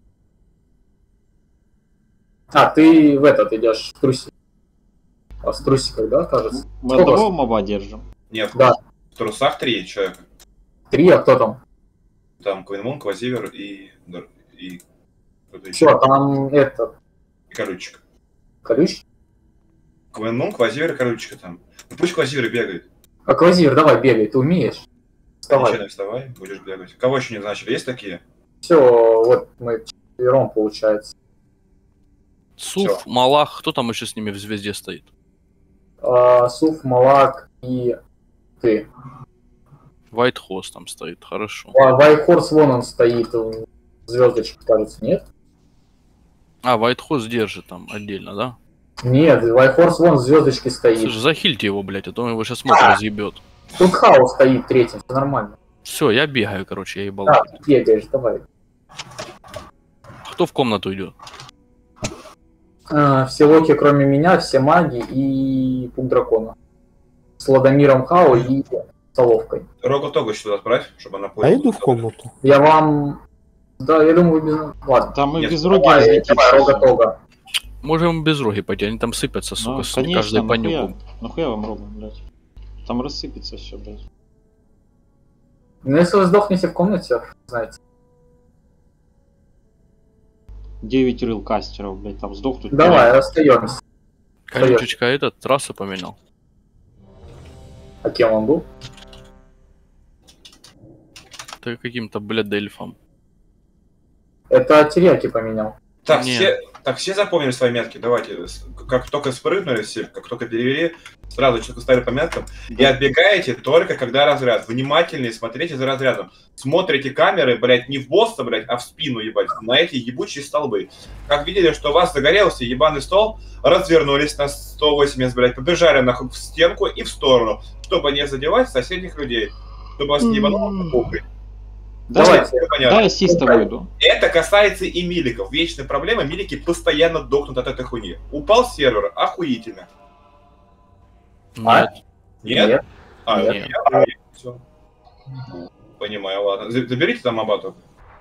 А, ты в этот идешь в трусик. А с трусиков, да, кажется? Мы Сколько одного вас? моба держим. Нет, Да. в трусах три человека. Три, а кто там? Там Квинмун, Квазивер и... и... кто-то еще. Все, там это... И Колючек. Колючек? Квинмун, Квазивер и Колючка там. Ну пусть Квазивер бегает. А Квазир, давай, бегай, ты умеешь. Вставай. Ничего не вставай, будешь бегать. Кого еще не назначили? Есть такие? Все, вот мы четвером, получается. Суф, Всё. Малах, кто там еще с ними в звезде стоит? А, Суф, Малак и ты. Вайтхост там стоит, хорошо. Вайхорс вон он стоит, звездочек, кажется, нет? А, Вайтхост держит там отдельно, да? Нет, Вайхорс вон звездочки стоит. Слушай, захильте его, блядь, а то он его сейчас мод разъебет. Тут хаос стоит третьим, все нормально. Все, я бегаю, короче, я ебал. Да, бегаешь, давай. Кто в комнату идет? А, все локи, кроме меня, все маги и пук дракона. С Ладомиром Хао и Соловкой. Рогу Тогу еще туда отправь, чтобы она А поняла. иду в комнату. Я вам... Да, я думаю, вы без... Ладно. Там мы Нет, без руки Давай, разлетимся. давай, Рога Тога. Можем без роги пойти, они там сыпятся, сука, Ну, с конечно, каждой по нахуя, нюку. нахуя вам рога, блядь. Там рассыпется все, блядь. Ну, если вы сдохнете в комнате, знаете. девять рыл кастеров, блядь, там сдохнут. Давай, расстаемся. Колючечка этот трассу поменял. А кем он был? Ты каким-то, блядь, эльфом. Это терьяки поменял. Так, Нет. все, так, все запомнили свои метки, давайте. С- Как только спрыгнули все, как только перевели, сразу четко ставили по меткам. И отбегаете только когда разряд. Внимательнее смотрите за разрядом. Смотрите камеры, блядь, не в босса, блядь, а в спину, ебать, на эти ебучие столбы. Как видели, что у вас загорелся ебаный стол, развернулись на сто восемьдесят, блядь, побежали нахуй в стенку и в сторону, чтобы не задевать соседних людей. Чтобы вас не ебануло похуй. Давай, Все понятно. давай ассиста выйду. Это касается и миликов. Вечная проблема, милики постоянно дохнут от этой хуйни. Упал сервер, охуительно. Нет. Нет? Нет. А, Нет. нет. Я, я, всё. Понимаю, ладно. За- Заберите там Абату.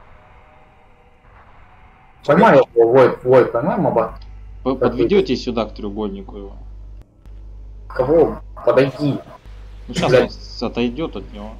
Поймай его, Вой, Вой, поймай моба. Вы подведете сюда к треугольнику его. Кого? Подойди. Ну сейчас Блядь. он отойдет от него.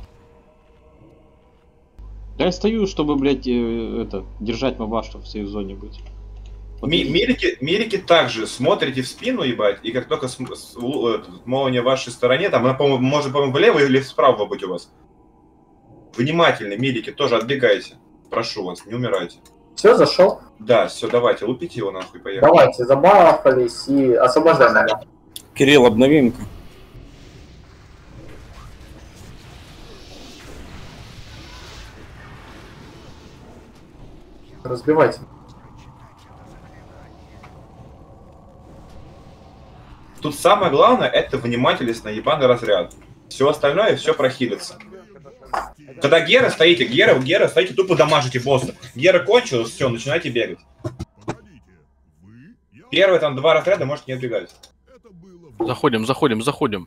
Да я стою, чтобы, блядь, э, это, держать моба, чтобы в сейф-зоне быть. Ми- Мирики, Мирики также смотрите в спину, ебать, и как только см- с- л- этот, молния в вашей стороне, там она, по-моему, может, по-моему, влево или справа быть у вас. Внимательно, Мирики, тоже отбегайте. Прошу вас, не умирайте. Все, зашел? Да, все, давайте, лупите его нахуй, поехали. Давайте, забафались и освобождаем его. Кирилл, обновим-ка. Разбивайте. Тут самое главное, это внимательность на ебаный разряд. Все остальное, все прохилится. Когда Гера стоите, Гера, Гера стоите, тупо дамажите босса. Гера кончилась, все, начинайте бегать. Первые там два разряда можете не отбегать. Заходим, заходим, заходим.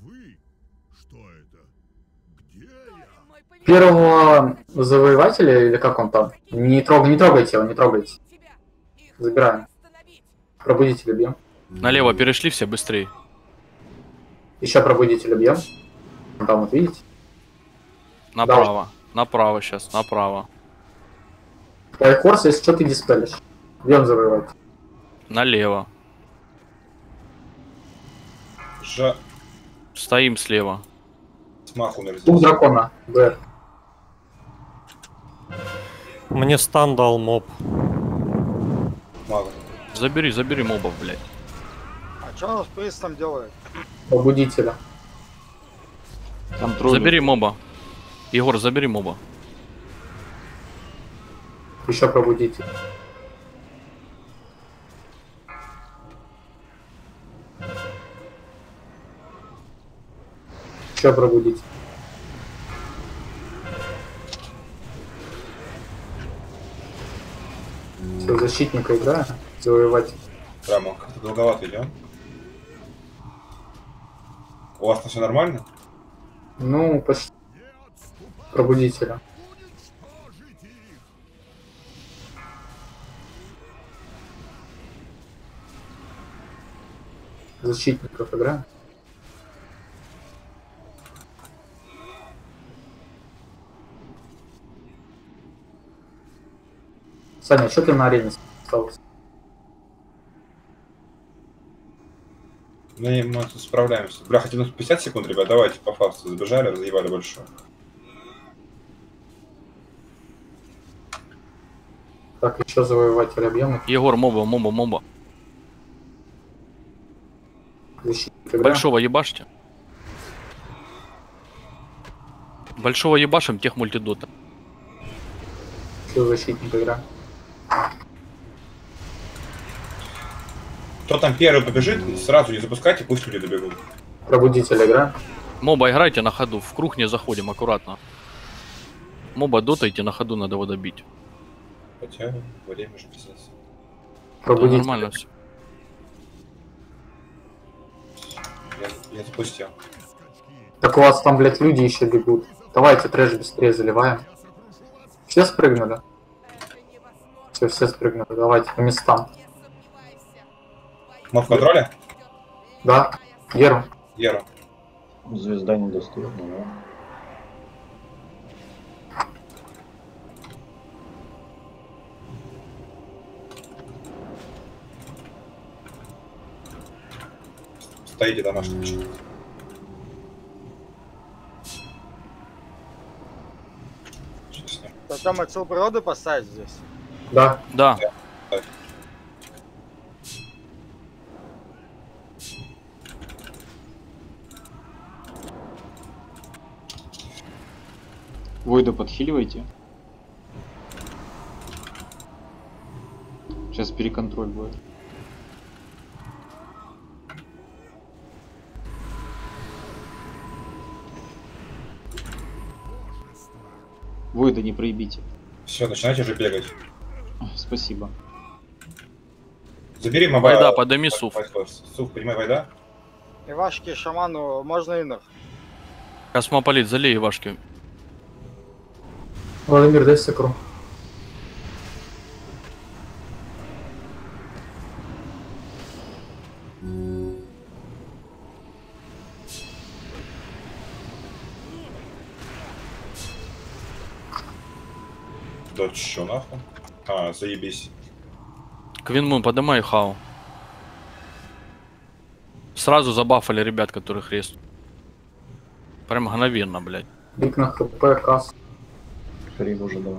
Первого завоевателя, или как он там? Не, трог, не трогайте его, не трогайте. Забираем. Пробудителя бьем. Налево перешли все быстрее. Еще пробудителя бьем. Там вот видите? Направо. Направо сейчас, направо. Лайкорс, если что, ты диспелишь. Бьем завоевать. Налево. Жа... Стоим слева. Смаху на Дух дракона. Б. Мне стан дал моб. Мало. Забери, забери мобов, блядь. А что он с пристом делает? Пробудителя. Контроль. Забери моба. Егор, забери моба. Еще пробудитель. Еще пробудитель. Все, защитника играю. Завоевать. Прямо как-то долговато идем. У вас все нормально? Ну, почти. Пробудителя. Защитников играем. Саня, что ты на арене остался? Ну, и мы тут справляемся. Бля, хотя у нас пятьдесят секунд, ребят, давайте по фасту забежали, разъебали большое. Так, еще завоеватель объема. Егор, моба, моба, моба. Защитник играем. Большого ебашьте. Большого ебашим тех мультидота. Еще защитник играем. Кто там первый побежит, сразу не запускайте, пусть люди добегут. Пробудитель играем. Моба играйте на ходу, в круг не заходим, аккуратно. Моба дотайте, на ходу надо его добить. Хотя время же пиздец. Пробудитель. Да, нормально все. Я, я запустил. Так у вас там, блядь, люди еще бегут. Давайте трэш быстрее заливаем. Все спрыгнули? Все, все спрыгнули. Давайте по местам. Мы в контроле? Да. Геру. Гера. Звезда недоступна, да? Стоите домашний. То там отцел природы поставить здесь? Да. Да. Войда подхиливайте. Сейчас переконтроль будет. Войда не проебите. Все, начинайте уже бегать. Спасибо. Забери моба. Вайда, подними суф. Суф, понимай, Вайда. Ивашки, шаману, можно инер. Космополит, залей Ивашки. Владимир, дай сакру. Да чё нахуй? А, заебись. Квинмун, подымай хау. Сразу забафали ребят, которых резнут. Прям мгновенно, блядь. Бик на хп, касс. Фриб уже давай.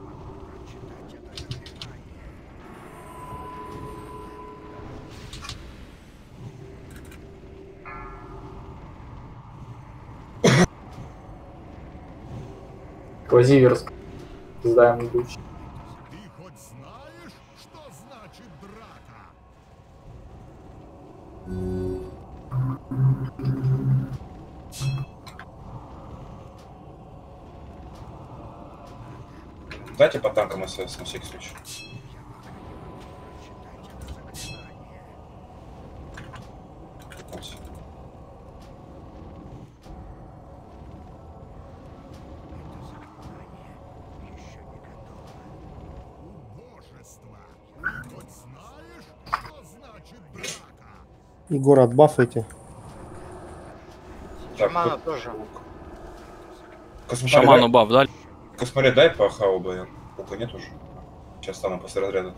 Квазиверс. Сдаем идущий. Дайте по танкам СС на всякий случай. Егор, отбафайте. Шамана тоже. Шаману баф, да? Косморет дай по хау БН. Пука нет уже. Сейчас стану после разряда.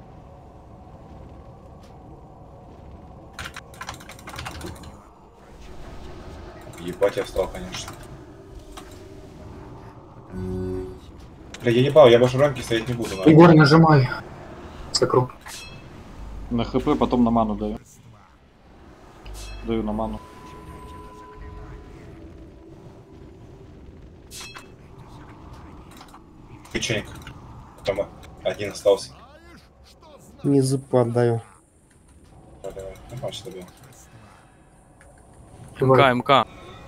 Ебать, я встал, конечно. Бля, я ебал, я больше рамки стоять не буду. Егор, нажимай. Сакру. На хп, потом на ману даю. Даю на ману. Печенек. Там один остался. Не зп отдаю. Давай, давай. Ну, добил. МК, МК.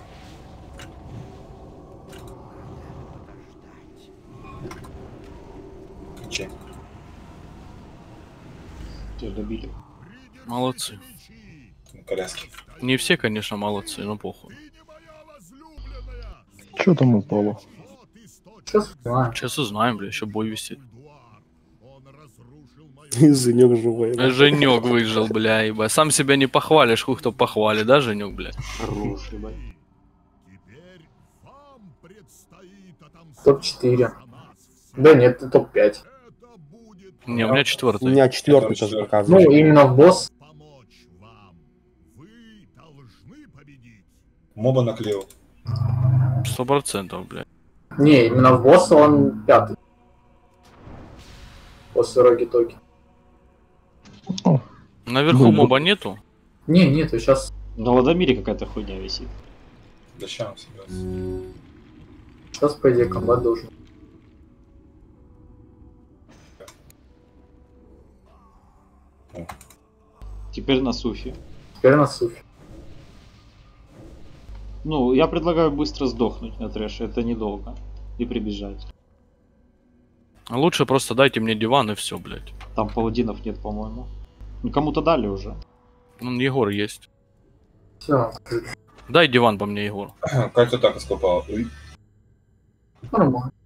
Печенек. Тебя добили. Молодцы. На коляске. Не все, конечно, молодцы, но похуй. Что там упало? Сейчас узнаем. Сейчас узнаем, бля, еще бой висит. Женек живой. Да? Женек выжил, бля, ебать. Сам себя не похвалишь, хуй кто похвалит, да, Женек, бля? Хороший, бля. топ четыре. Да нет, ты топ пять. Не, у меня четвертый. У меня четвертый сейчас Ну, показывает. именно в босс. Моба наклеил. Сто процентов, бля. Не, именно в босс он пятый. После Роги-Тоги. Наверху Ну, моба нету? Не, нету, сейчас. На Ладомире какая-то хуйня висит. Да сейчас. Сейчас, по идее, комбат должен. Теперь на суфе. Теперь на суфе. Ну, я предлагаю быстро сдохнуть на трэше, это недолго. И прибежать. Лучше просто дайте мне диван и все, блядь. Там паладинов нет, по-моему. Ну, кому-то дали уже. Ну, Егор есть. Все. Дай диван по мне, Егор. Как ты так ископал? Нормально.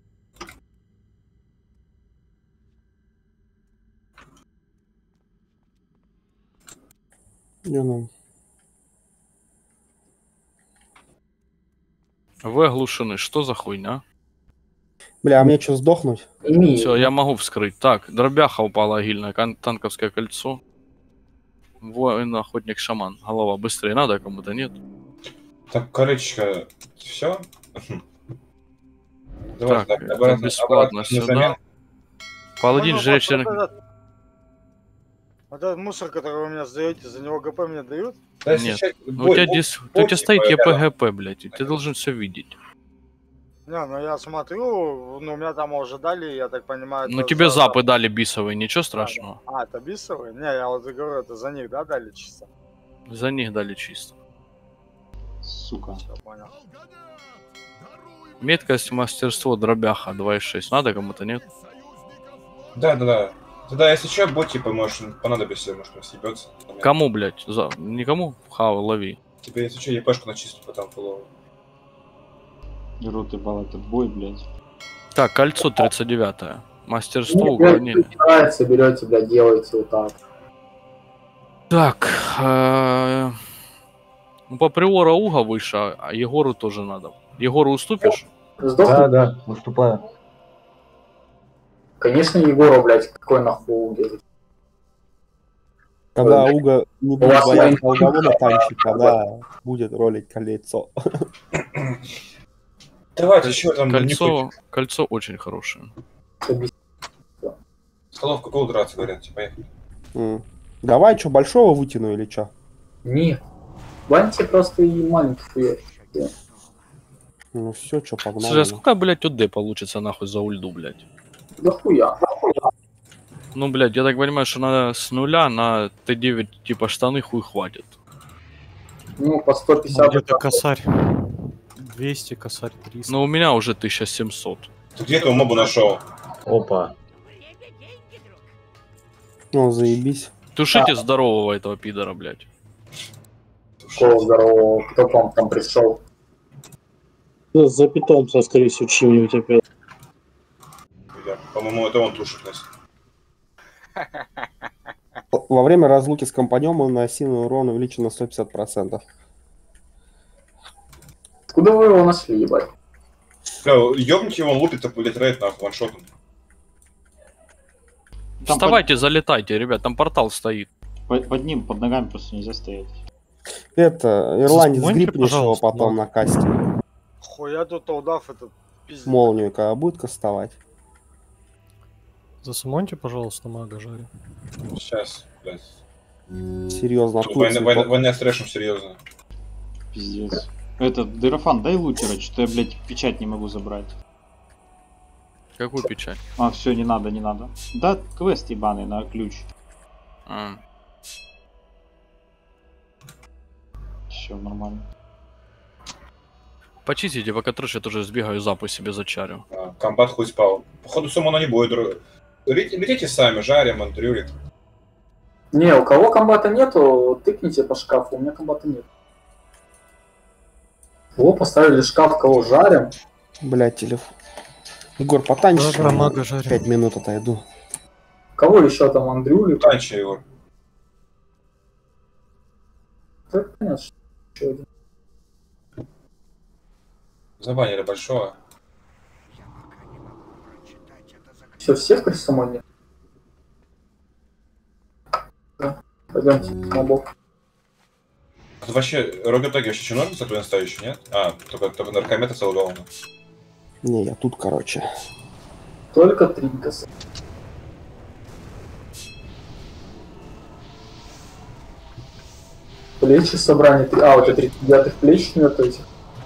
Не, ну. Вы оглушены. Что за хуйня? Бля, а мне что, сдохнуть? Все, я могу вскрыть. Так, дробяха упала агильная, кон- танковское кольцо. Воин, охотник, шаман. Голова быстрее надо, кому-то нет. Так, короче, все. Так, это бесплатно сюда. Паладин, Можно жречь... вот этот- Вот этот мусор, который вы мне сдаете, за него ГП мне дают? Нет. Ну, у тебя, дис... у тебя стоит ЕПГП, блядь, и ты должен все видеть. Не, ну я смотрю, ну меня там уже дали, я так понимаю... Ну это тебе за- запы дали бисовые, ничего страшного. А, это бисовые? Не, я вот говорю, это за них, да, дали чисто? За них дали чисто. Сука. Всё, понял. Меткость, мастерство, дробяха два и шесть. Надо кому-то, нет? Да, да, да. Тогда, если что, бот, типа, может, понадобится, может, он съебется. Кому, блядь? За... Никому? Хау, лови. Тебе, если что, епешку на чистую потом фуловую. Рот ебал этот бой, блядь. Так, кольцо тридцать девятое. Мастерство, Ну, блядь, уклонение. нравится, берете, блядь, делаете вот так. Так, э, ну по приора Уга выше, а Егору тоже надо. Егору уступишь? Сдохни. Да, да, выступаю. Конечно, Егору, блядь, какой нахуй держит. Когда Ой, Уга не у будет вас бояться лайн- алгавона танчика, да, будет ролить колесо. Давайте еще там Кольцо, кольцо очень хорошее. Столов какого драться, говорят, типа, поехали. М. Давай, что, большого вытяну или что? Нет. Баньте просто и маленький хуя. Ну все, что, погнали. Слушай, а сколько, блядь, ОД получится нахуй за ульду, блядь? Да хуя. Ну, блядь, я так понимаю, что на, с нуля на Т девять типа штаны хуй хватит. Ну, по сто пятьдесят. Где-то косарь. двести, косарь триста. Но у меня уже тысяча семьсот. Ты где этого мобу нашел? Опа. Ну, заебись. Тушите здорового этого пидора, блядь. Какого здорового, кто к вам там пришел? Да, за питомца, скорее всего, чем-нибудь опять. Да, по-моему, это он тушит нас. Во время разлуки с компаньоном наносимый урон увеличен на сто пятьдесят процентов. Откуда вы его нашли, ебать? Ёбните его, он лупит, блядь, рейд нахуй, ваншотом. Там Вставайте, залетайте, ребят, там портал стоит. Под, под ним, под ногами просто нельзя стоять. Это, ирландец, Заспомните, грипнешь его пожалуйста, потом ну. на касте. Хуя тут удав этот пиздец. Молнию, когда будет кастовать. Засумоньте, пожалуйста, мага жари. Сейчас, блядь. Серьезно, Тут Война, Турции война, по- война с трэшем, серьезно. Пиздец. Этот, Дерафан, дай лутера, что-то я, блядь, печать не могу забрать. Какую печать? А, все, не надо, не надо. Да, квест ебаный на ключ. А. Все, нормально. Почистите, пока трэш, я тоже сбегаю запу себе зачарю. А, комбат хуй спал. Походу, суммона не будет. дру- Лет- Летите сами, жарим, антрюрит. Не, у кого комбата нету, тыкните по шкафу, у меня комбата нет. О, поставили шкаф, кого жарим. Блядь, телефон. Егор, потанчишь? Да, мага жарим. Пять минут отойду. Кого еще там, Андрюлю? Танчи, Егор. Да, понятно, что еще один. Забанили большого. Все, все в Крисомоне? Да. Пойдемте, мобок. Тут вообще, Рогатоги вообще чиновник за твой настоящий, нет? А, только, только наркомета целого. Не, я тут, короче. Только Тринкас. Плечи собрания. три- А, вот это тридцать девятых плеч нет этих.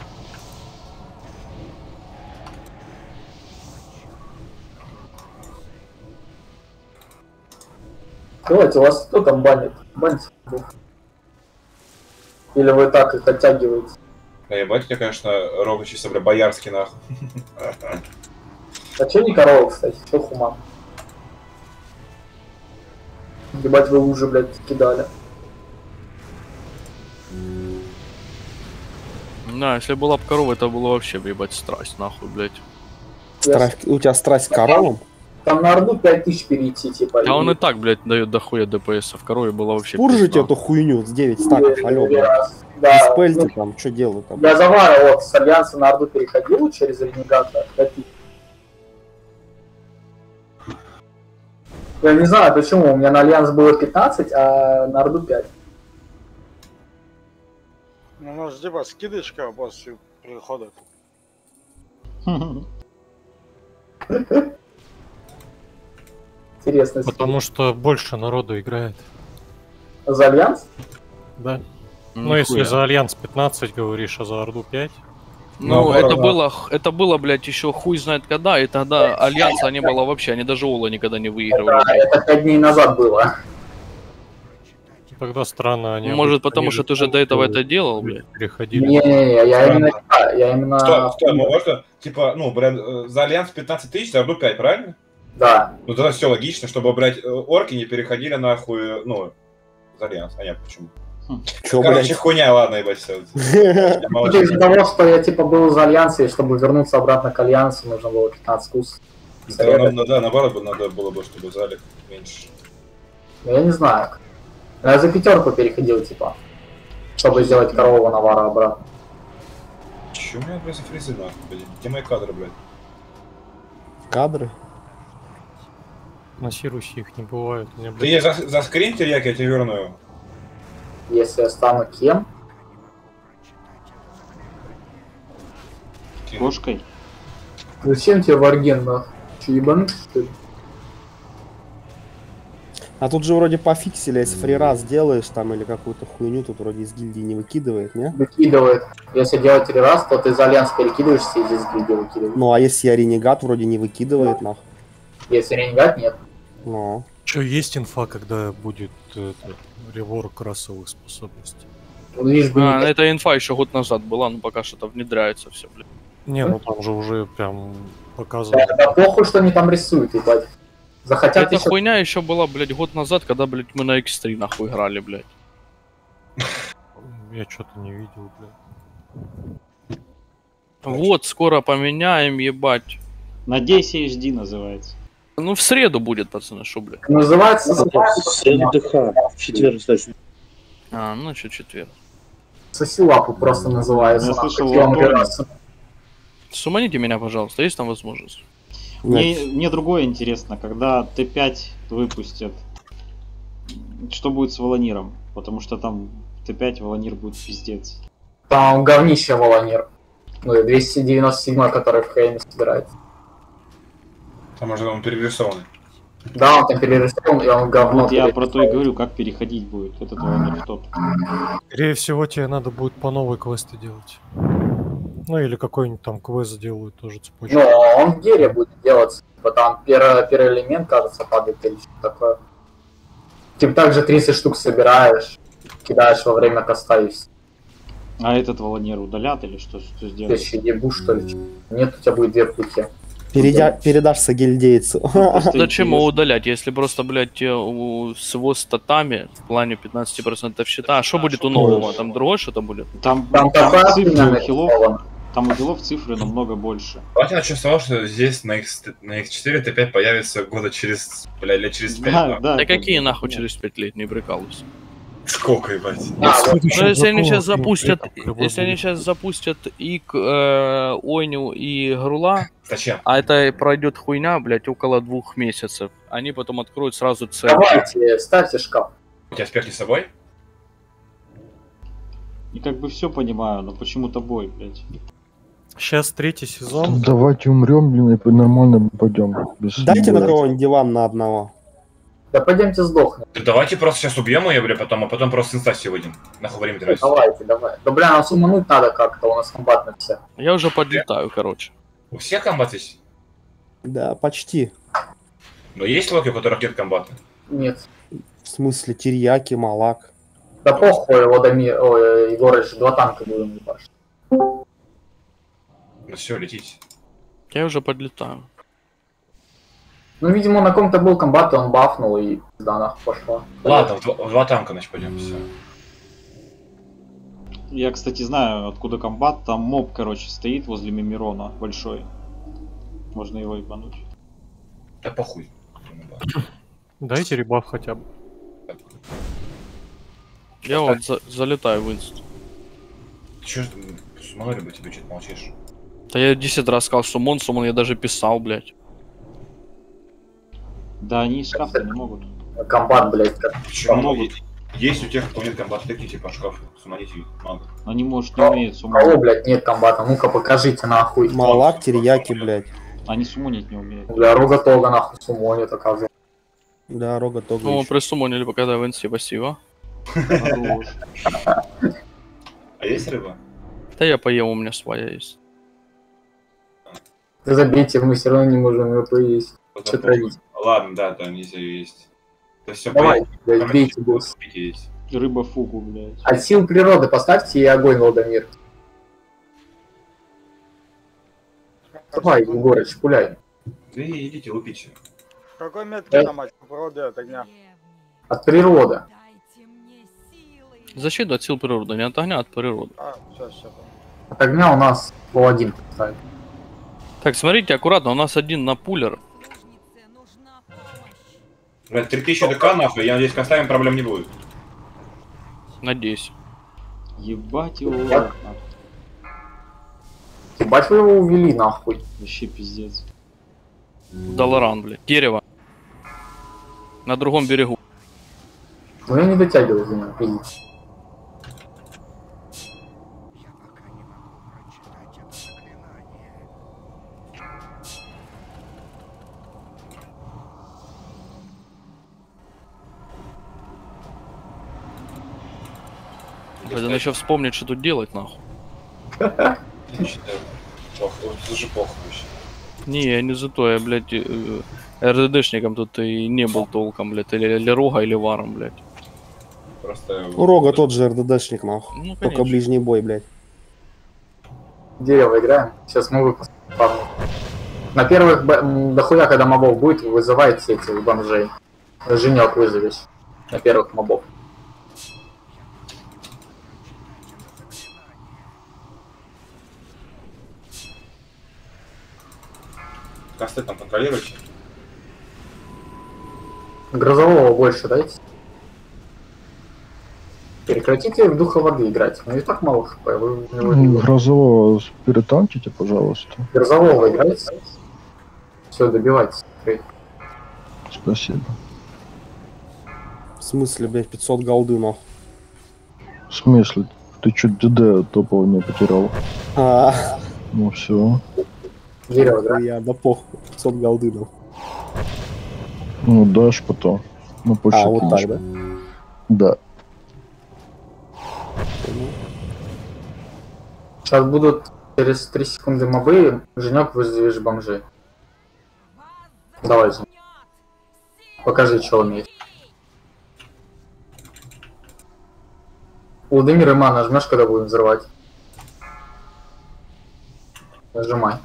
Давайте, вас кто там банит? Баньте. Или вы так их оттягиваете? Да ебать, я, конечно, Рога чисто, бля, боярский, нахуй. А чё не корова, кстати? Чё хуман? Ебать, вы уже, блядь, кидали. Да, если была бы корова, это было вообще, ебать, страсть, нахуй, блядь. Страсть- У тебя страсть к коровам? Там на Орду пять тысяч перейти, типа. А он и так, блядь, дает дохуя ДПС, в корове было вообще Пуржите пизда. эту хуйню с девять стаков, алё, блядь. Да, Диспельте ну, там, что делают там? я Завара вот с Альянса на Орду переходил через Ренегата. Я не знаю почему, у меня на Альянс было пятнадцать, а на Орду пять. Ну, у нас типа скидочка после прихода. Интересно. Потому что больше народу играет. За Альянс? Да. Ну, Нихуя. если за Альянс пятнадцать говоришь, а за Орду пять. Ну, Ну, это да. было, это было, блядь, еще хуй знает когда, и тогда Альянса не было вообще, они даже Ола никогда не выигрывали. Это, это пять дней назад было. Тогда странно они... Может, они потому же что ты уже до этого это делал, блядь? Переходили. Не-не-не, я именно... Я именно... Что, что, ну, можно, типа, ну, блядь, э, за Альянс пятнадцать тысяч, за Орду пять, правильно? Да. Ну, тогда все логично, чтобы, блядь, э, орки не переходили нахуй, ну, за Альянс. А нет, почему? Чё, Короче, блядь? хуйня, ладно, ебать, все. Ну, из-за того, что я типа был из Альянса, и чтобы вернуться обратно к Альянсу, нужно было пятнадцать кус. Да, на- да, наоборот, бы надо было бы, чтобы залик меньше. Я не знаю. Я за пятерку переходил, типа, чтобы сделать корову навара обратно. Чё у меня, блядь, за фризы, нахуй, блядь? Где мои кадры, блядь? Кадры? Массирующие их не бывает. У меня, Ты блядь, за, за скрин терьяк, я тебе верну его. Если я стану кем? Кошкой? Зачем тебе варген, нахуй? Че, ебанутый, что ли? А тут же вроде пофиксили, если фрираз делаешь там или какую-то хуйню, тут вроде из гильдии не выкидывает, не? Выкидывает. Если делать три раз, то ты из Альянса перекидываешься и здесь гильдии выкидываешь. Ну а если я ренегат, вроде не выкидывает, нахуй. Если ренегат, нет. Ну. Че, есть инфа, когда будет это, реворк расовых способностей? Лишь бы А, не- эта инфа еще год назад была, но пока что-то внедряется все, блядь. Не, ну там же уже прям показывают. Да, да похуй, что они там рисуют, ебать. Захотят Эта еще... хуйня еще была, блядь, год назад, когда, блядь, мы на икс три нахуй играли, блядь. Я что-то не видел, блядь. Вот, скоро поменяем, ебать. Надейся эйч ди называется. Ну, в среду будет, пацаны, шо, блядь. Называется... СНДХ. В четверг, кстати. А, ну, что, четверг. Соси лапу просто называется. Я нахуй, слышал, хотел Антон. опираться. Суманите меня, пожалуйста, есть там возможность? Мне, мне другое интересно, когда Т пять выпустят, что будет с Волониром? Потому что там Т пять Волонир будет пиздец. Там говнище Волонир. Ну и двести девяносто седьмой, который в Хейме собирается. Там уже он перерисованный. Да, он там перерисован, и он говно. Вот я про то и говорю, как переходить будет этот Волонир в топ. Скорее всего, тебе надо будет по новой квесты делать. Ну или какой-нибудь там квест сделают тоже цепочку. Ну, он в гере будет делаться. Типа там первый, первый элемент, кажется, падает или что-то такое. Типа также тридцать штук собираешь, кидаешь во время коста и все. А этот Волонир удалят или что, что Ты сделать? еще ебу, что ли? Нет, у тебя будет две пути. Перейдя... Передашь сагильдейцу. Зачем его удалять, если просто, блядь, э, у- с его статами в плане пятнадцать процентов щита, а что будет у нового? Там другое что-то будет? Там, Там там такая цифры хуйня у хилов, нарисована. там у хилов цифры намного больше. Давайте начнем с того, что здесь на X, на икс четыре Т пять появится года через, бля, лет через пять. Да, нахуй. да. Да как какие бы, нахуй нет. через пять лет, не прикалывайся. Сколько, ебать? А, вот. Ну, если они сейчас запустят, Любой если они будет. сейчас запустят и к э, Ойню, и Грула, Зачем? а это пройдет хуйня, блядь, около двух месяцев, они потом откроют сразу цель. Давайте, ставьте шкаф. У тебя спирт не с собой? И как бы все понимаю, но почему-то бой, блядь. Сейчас третий сезон. Давайте умрем, блин, и нормально пойдем. Без Дайте на боя. кого-нибудь диван на одного. Да пойдемте сдохнем. Да давайте просто сейчас убьем ее, бля, потом, а потом просто с инстанции выйдем. Нахуй время тратить. Давайте, давай. Да бля, нас умануть надо как-то, у нас комбат на всех. Я уже подлетаю, короче. У всех комбат есть? Да, почти. Но есть локи, у которых нет комбата? Нет. В смысле, терьяки, малак. Да похуй, Владимир, ой, Егорыч, два танка будем ебашить. Ну все, летите. Я уже подлетаю. Ну, видимо, на ком-то был комбат, и он бафнул, и да, нахуй пошла. Ладно, в два, в два танка, значит, пойдем, все. Я, кстати, знаю, откуда комбат. Там моб, короче, стоит возле Мимирона, большой. Можно его ебануть. Да похуй. Дайте ребаф хотя бы. Я вот за- залетаю в инст. Че ж ты, суммали бы тебе, что-то молчишь? Да я десять раз сказал, что Мон, Сумон, я даже писал, блядь. Да они из шкафа не могут. Комбат, блядь, как... Почему? Могут. Есть, есть у тех, кто нет комбата, такие типа шкаф, суманите мага. Они, может, не умеют У суммонить. кого, блядь, нет комбата? Ну-ка, покажите, нахуй. Малак, терьяки, блядь. Они суммонить не умеют. Бля, Рога Тога, нахуй, сумонит, оказывается. Да, рога тоже. Ну, присумонили, пока в инсте, спасибо. Хорош. А есть рыба? Да я поем, у меня своя есть. Да забейте, мы все равно не можем ее поесть. Что творить? Ладно, да, там нельзя есть. Да все, Давай, блядь, бейте, босс. есть. Рыба фугу, блядь. От сил природы поставьте и огонь, Владимир. Давай, Егорыч, пуляй. Да и идите, лупите. Какой метки на матч по природе от огня? От природы. Защита от сил природы, не от огня, а от природы. А, сейчас, сейчас. От огня у нас по один поставить. Так, смотрите, аккуратно, у нас один на пулер. Блядь, три тысячи ДК нахуй, я надеюсь, кастаем проблем не будет. Надеюсь. Ебать его. Ебать вы его увели нахуй. Вообще пиздец. Долларан, блядь. Дерево. На другом берегу. Ну я не дотягивал за него, пиздец. Надо еще вспомнить, что тут делать, нахуй. Не считаю. Плохо, вот даже похуй вообще. Не, я не за то, я, блядь, э, РДДшником тут и не был толком, блядь, или, или Рога, или Варом, блядь. Просто... У Рога тот же РДДшник, нахуй. Ну, Только конечно. ближний бой, блядь. Дерево играем. Сейчас мы выпустим парни. На первых б... м, дохуя, когда мобов будет, вызывайте этих бомжей. Женек вызовешь. На первых мобов. Касты там контролируйте. Грозового больше дайте. Прекратите в духа воды играть. Ну и так мало хп. Вы в него не- Грозового перетанките, пожалуйста. Грозового играйте. Все, добивайтесь. Спасибо. В смысле, блядь, пятьсот голды, нахуй. В смысле? Ты чё ДД топового не потерял? А, Ну все. Дерево, да? я, да похуй. пятьсот голды, нахуй. Ну дашь потом. Ну почти. А, вот так, да? Да. Сейчас будут через три секунды мобы. Женек вызовешь бомжей. Давай, Женек. Покажи, что умеешь. Владимир Има, нажмешь, когда будем взрывать. Нажимай.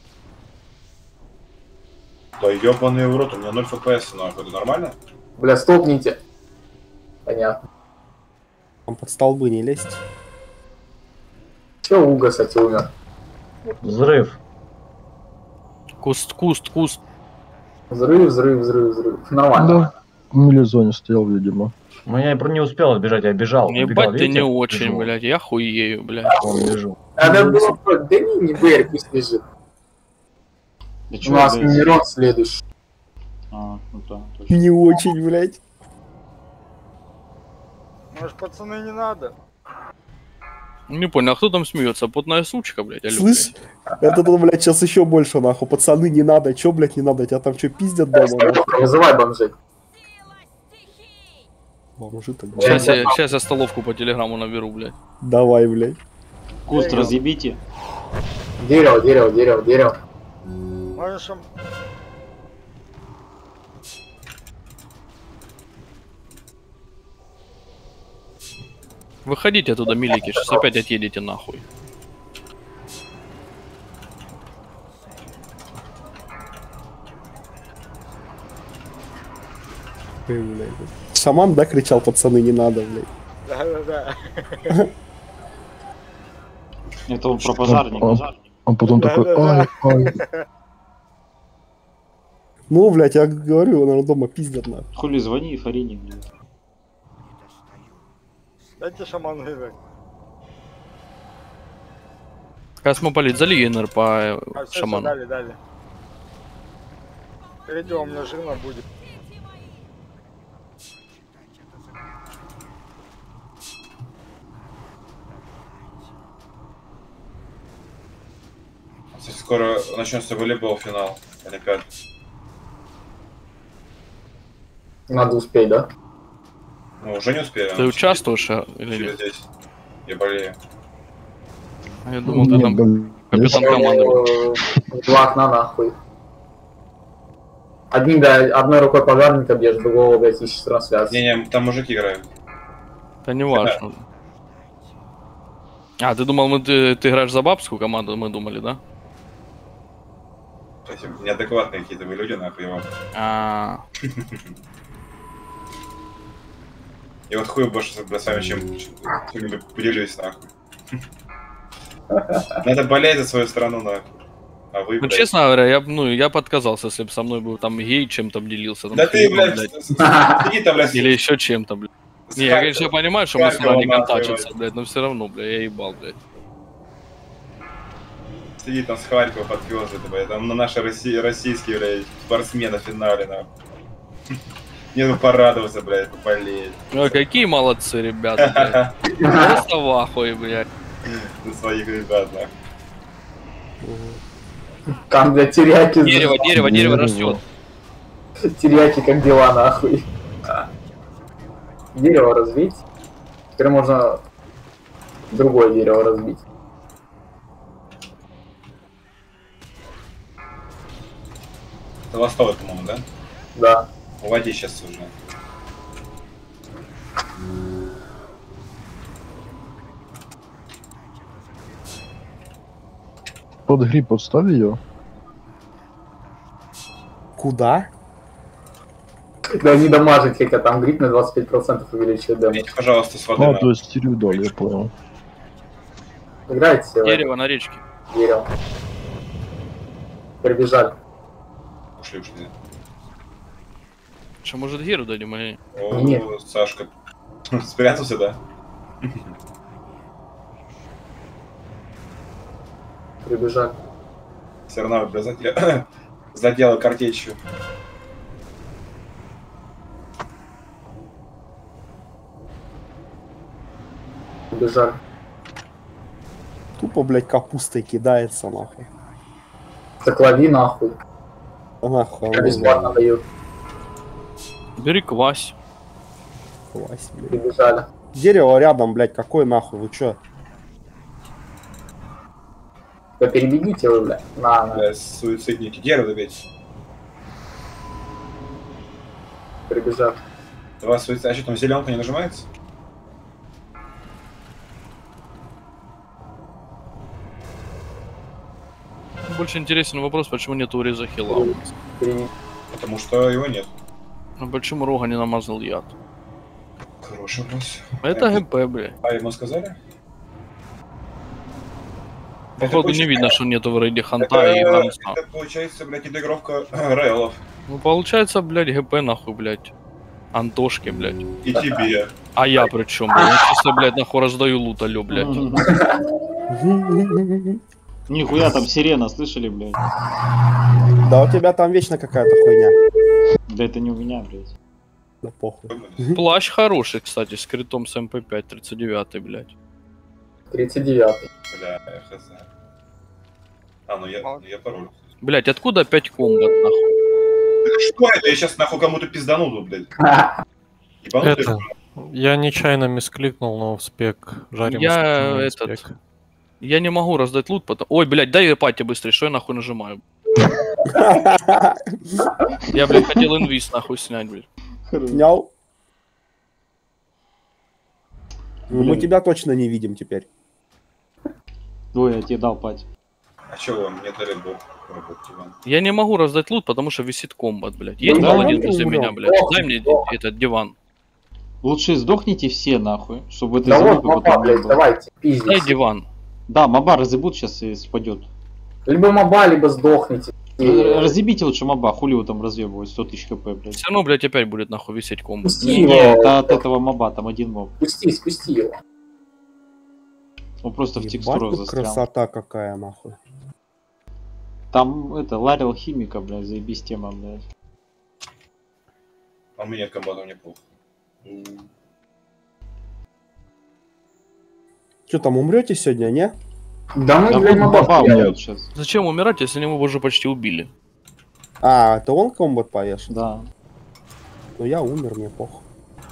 Да ёбаный в рот, у меня ноль эф пи эс, нахуй, это нормально? Бля, столкните. Понятно. Там под столбы не лезть. Че Уга, кстати, умер? Взрыв. Куст, куст, куст. Взрыв, взрыв, взрыв, взрыв. Нормально. Да. В милизоне стоял, видимо. Ну я не успел отбежать, я бежал. Ебать убегал, ты видите? не очень, Бежу. блядь, я хуею, блядь. Вон бежу. Надо было просто, да не, не Бэр, пусть лежит. Да У чё нас вы- Мирон следующий. А, ну да, точно. Не очень, блядь. Может, пацаны, не надо? Не понял, а кто там смеется? Потная сучка, блядь, алё, Слышь, это тут, блядь, сейчас еще больше, нахуй. Пацаны, не надо. Че, блядь, не надо? Тебя там что, пиздят дома? нахуй? Вызывай бомжей. Бомжи так, блядь. Сейчас, блядь. я, сейчас я столовку по телеграмму наберу, блядь. Давай, блядь. Куст разъебите. Дерево, дерево, дерево, дерево. Можешь... им- Выходите оттуда, милики, сейчас опять отъедете нахуй. Ой, блядь. Шаман, да, кричал, пацаны, не надо, блядь. Да-да-да. Это он про пожарник. А, пожарник. а потом такой, ай, ай. Ну, блядь, я говорю, наверное, дома пиздят, нахуй. Хули звони Фарине, блядь. Дайте шаману играть. Космополит, залей НР по э, А, все, шаману. дали, дали. Впереди у меня жирно будет. Кстати, скоро начнется волейбол финал Олимпиады. Надо успеть, да? Ну, уже не успели. Ты участвуешь а, или Через нет? здесь. Я болею. А я думал, ты Не, там блин, капитан команды был. Э, Два окна нахуй. Одним, да, одной рукой пожарника бьешь, другого, блядь, ищешь трансляцию. Не-не, там мужики играют. Да не важно. А, ты думал, мы, ты, ты играешь за бабскую команду, мы думали, да? Кстати, неадекватные какие-то вы люди, нахуй, я вам. А, И вот хуй больше, блядь, с вами чем чем-нибудь поделюсь, нахуй. Надо болеть за свою страну, нахуй. А вы, Ну, блядь... честно говоря, я, б- ну, я бы отказался, если бы со мной был там гей чем-то делился. Там, Да ты, хлебом, блядь, сиди там, блядь. Или еще чем-то, блядь. С Не, я, конечно, Харькова- понимаю, что с мы с Харькова не нахуй, контачатся, блядь, но все равно, блядь, я ебал, блядь. Сидит там с Харькова подвез это, блядь. Там на наши россии, российские, блядь, спортсмены в финале, нахуй. Не, ну порадоваться, блядь, поболеть. Ой, какие молодцы, ребята, блядь. Просто в ахуе, блядь. За своих ребят, нахуй. Там, блядь, теряки... Дерево, дерево, дерево растет. Теряки, как дела, нахуй. Дерево разбить. Теперь можно другое дерево разбить. Это ластовый, по-моему, да? Да. Уводи сейчас уже. Под гриб подставь ее. Куда? Да не дамажить, хотя там гриб на двадцать пять процентов увеличивает дэмэдж. Пожалуйста, с водой. А, на- то есть стерю дал, я понял. Играйте. Дерево на речке. Дерево. Прибежали. Ушли, ушли. Что, может, Геру дадим или нет? О, Нет. Сашка. Спрятался, да? Прибежали. Все равно, бля, задел... задела картечью. Прибежали. Тупо, блядь, капустой кидается, нахуй. Так лови нахуй. Нахуй. Я бесплатно дают. Бери квась. Класс, блядь. Прибежали. Дерево рядом, блядь, какой нахуй, вы чё? Да перебегите вы, блядь. На, на. Бля, суицидники. Дерево добить. Прибежали. Два суицид... А что там, зеленка не нажимается? Больше интересен вопрос, почему нет уреза хила у нас. Потому что его нет. А почему Рога не намазал яд? Хороший вопрос. Это ГП, бля. А ему сказали? Походу не видно, что нету в рейде ханта и Это, ганса. это получается, блядь, интегровка рейлов. Ну получается, блядь, ГП нахуй, блядь. Антошки, блядь. И тебе. А я при чем, блядь? Я чисто, блядь, нахуй раздаю лут, алё, блядь. Нихуя там сирена, слышали, блядь? Да у тебя там вечно какая-то хуйня. Да это не у меня, блядь. Да похуй. Плащ хороший, кстати, с критом с эм пэ пять, тридцать девятый, блядь. тридцать девятый. Бля, хз. А, ну я, ну я пароль. Блядь, откуда опять комбат, нахуй? Что это? Я сейчас нахуй кому-то пиздану тут, блядь. Ебанутый. Это, я нечаянно мискликнул, но в спек жарим. Я этот... Я не могу раздать лут, потому... Ой, блядь, дай пати быстрее, что я нахуй нажимаю? Я, блядь, хотел инвиз нахуй снять, блядь. Няу. Ну, мы тебя точно не видим теперь. Ой, я тебе дал пать. А чё вам? Мне дали бог работать, Иван. Я не могу раздать лут, потому что висит комбат, блядь. Есть Да, паладин да, возле да, меня, да. блядь. Дай мне этот диван. Лучше сдохните все нахуй, чтобы это Да вот, залупы мапа, потом не блядь, было. давайте, пиздец. Дай диван. Да, моба разъебут сейчас и спадет. Либо моба, либо сдохните. Р- Разъебите лучше моба, хули его там разъебывать, сто тысяч хп, блядь. Все равно, блядь, опять будет нахуй висеть комбат. Пусти Не, его. не, это от этого моба, там один моб. Спусти, спусти его. Он просто в Ебать, текстурах тут застрял. красота какая, нахуй. Там это, Ларил Химика, блядь, заебись тема, блядь. А у меня нет комбатов, мне плохо. Че там, умрете сегодня, не? Да мы, Да блядь, вон моба моба хуярим. умрет сейчас. Зачем умирать, если мы его уже почти убили? А, это он комбат поешь? Да. Ну я умер, мне похуй.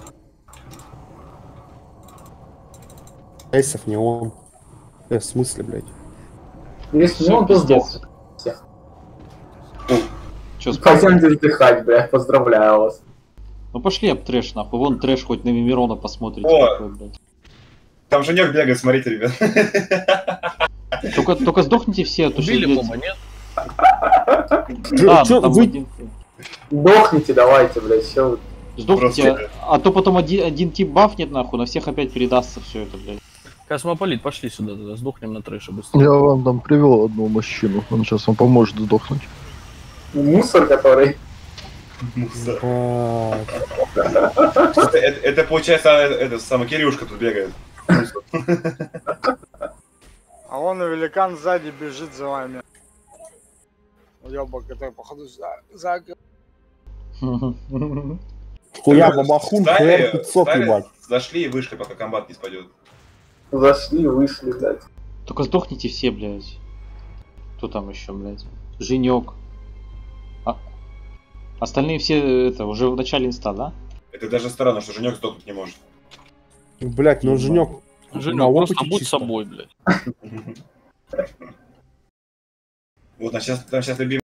Эйсов не он. Э, в смысле, блядь? Если не Всё, он, то пиздец. сдохнет. Всех. Че, спать? Пойдемте отдыхать, блядь, поздравляю вас. Ну пошли об трэш, нахуй. Вон трэш хоть на Мимирона посмотрите. О! Какой, блядь. Там женек бегает, смотрите, ребят. Только, только сдохните все, а то что, Убили блядь, мома, нет? Да, Чё, ну там вы- один... Сдохните, давайте, блядь, все. Сдохните, Просто- а то потом один, один тип бафнет нахуй, на всех опять передастся все это, блядь. Космополит, пошли сюда, тогда сдохнем на трэше быстро. Я вам там привел одну мужчину, он сейчас вам поможет сдохнуть. Мусор, который... Мусор. А, Это, это- это, получается, это самый Кирюшка тут бегает. Мусор. А вон и великан сзади бежит за вами. Ёбок, который походу за... за... Хуя бабахун, Встали, хэр пятьсот, встали, ебать. Зашли и вышли, пока комбат не спадет. Зашли, вышли, блядь. Только сдохните все, блядь. Кто там еще, блядь? Женек. А... Остальные все это уже в начале инста, да? Это даже странно, что Женек сдохнуть не может. Блять, ну Женек. Женек, на просто опыте будь чисто. собой, блядь. Вот, а сейчас, там сейчас любимый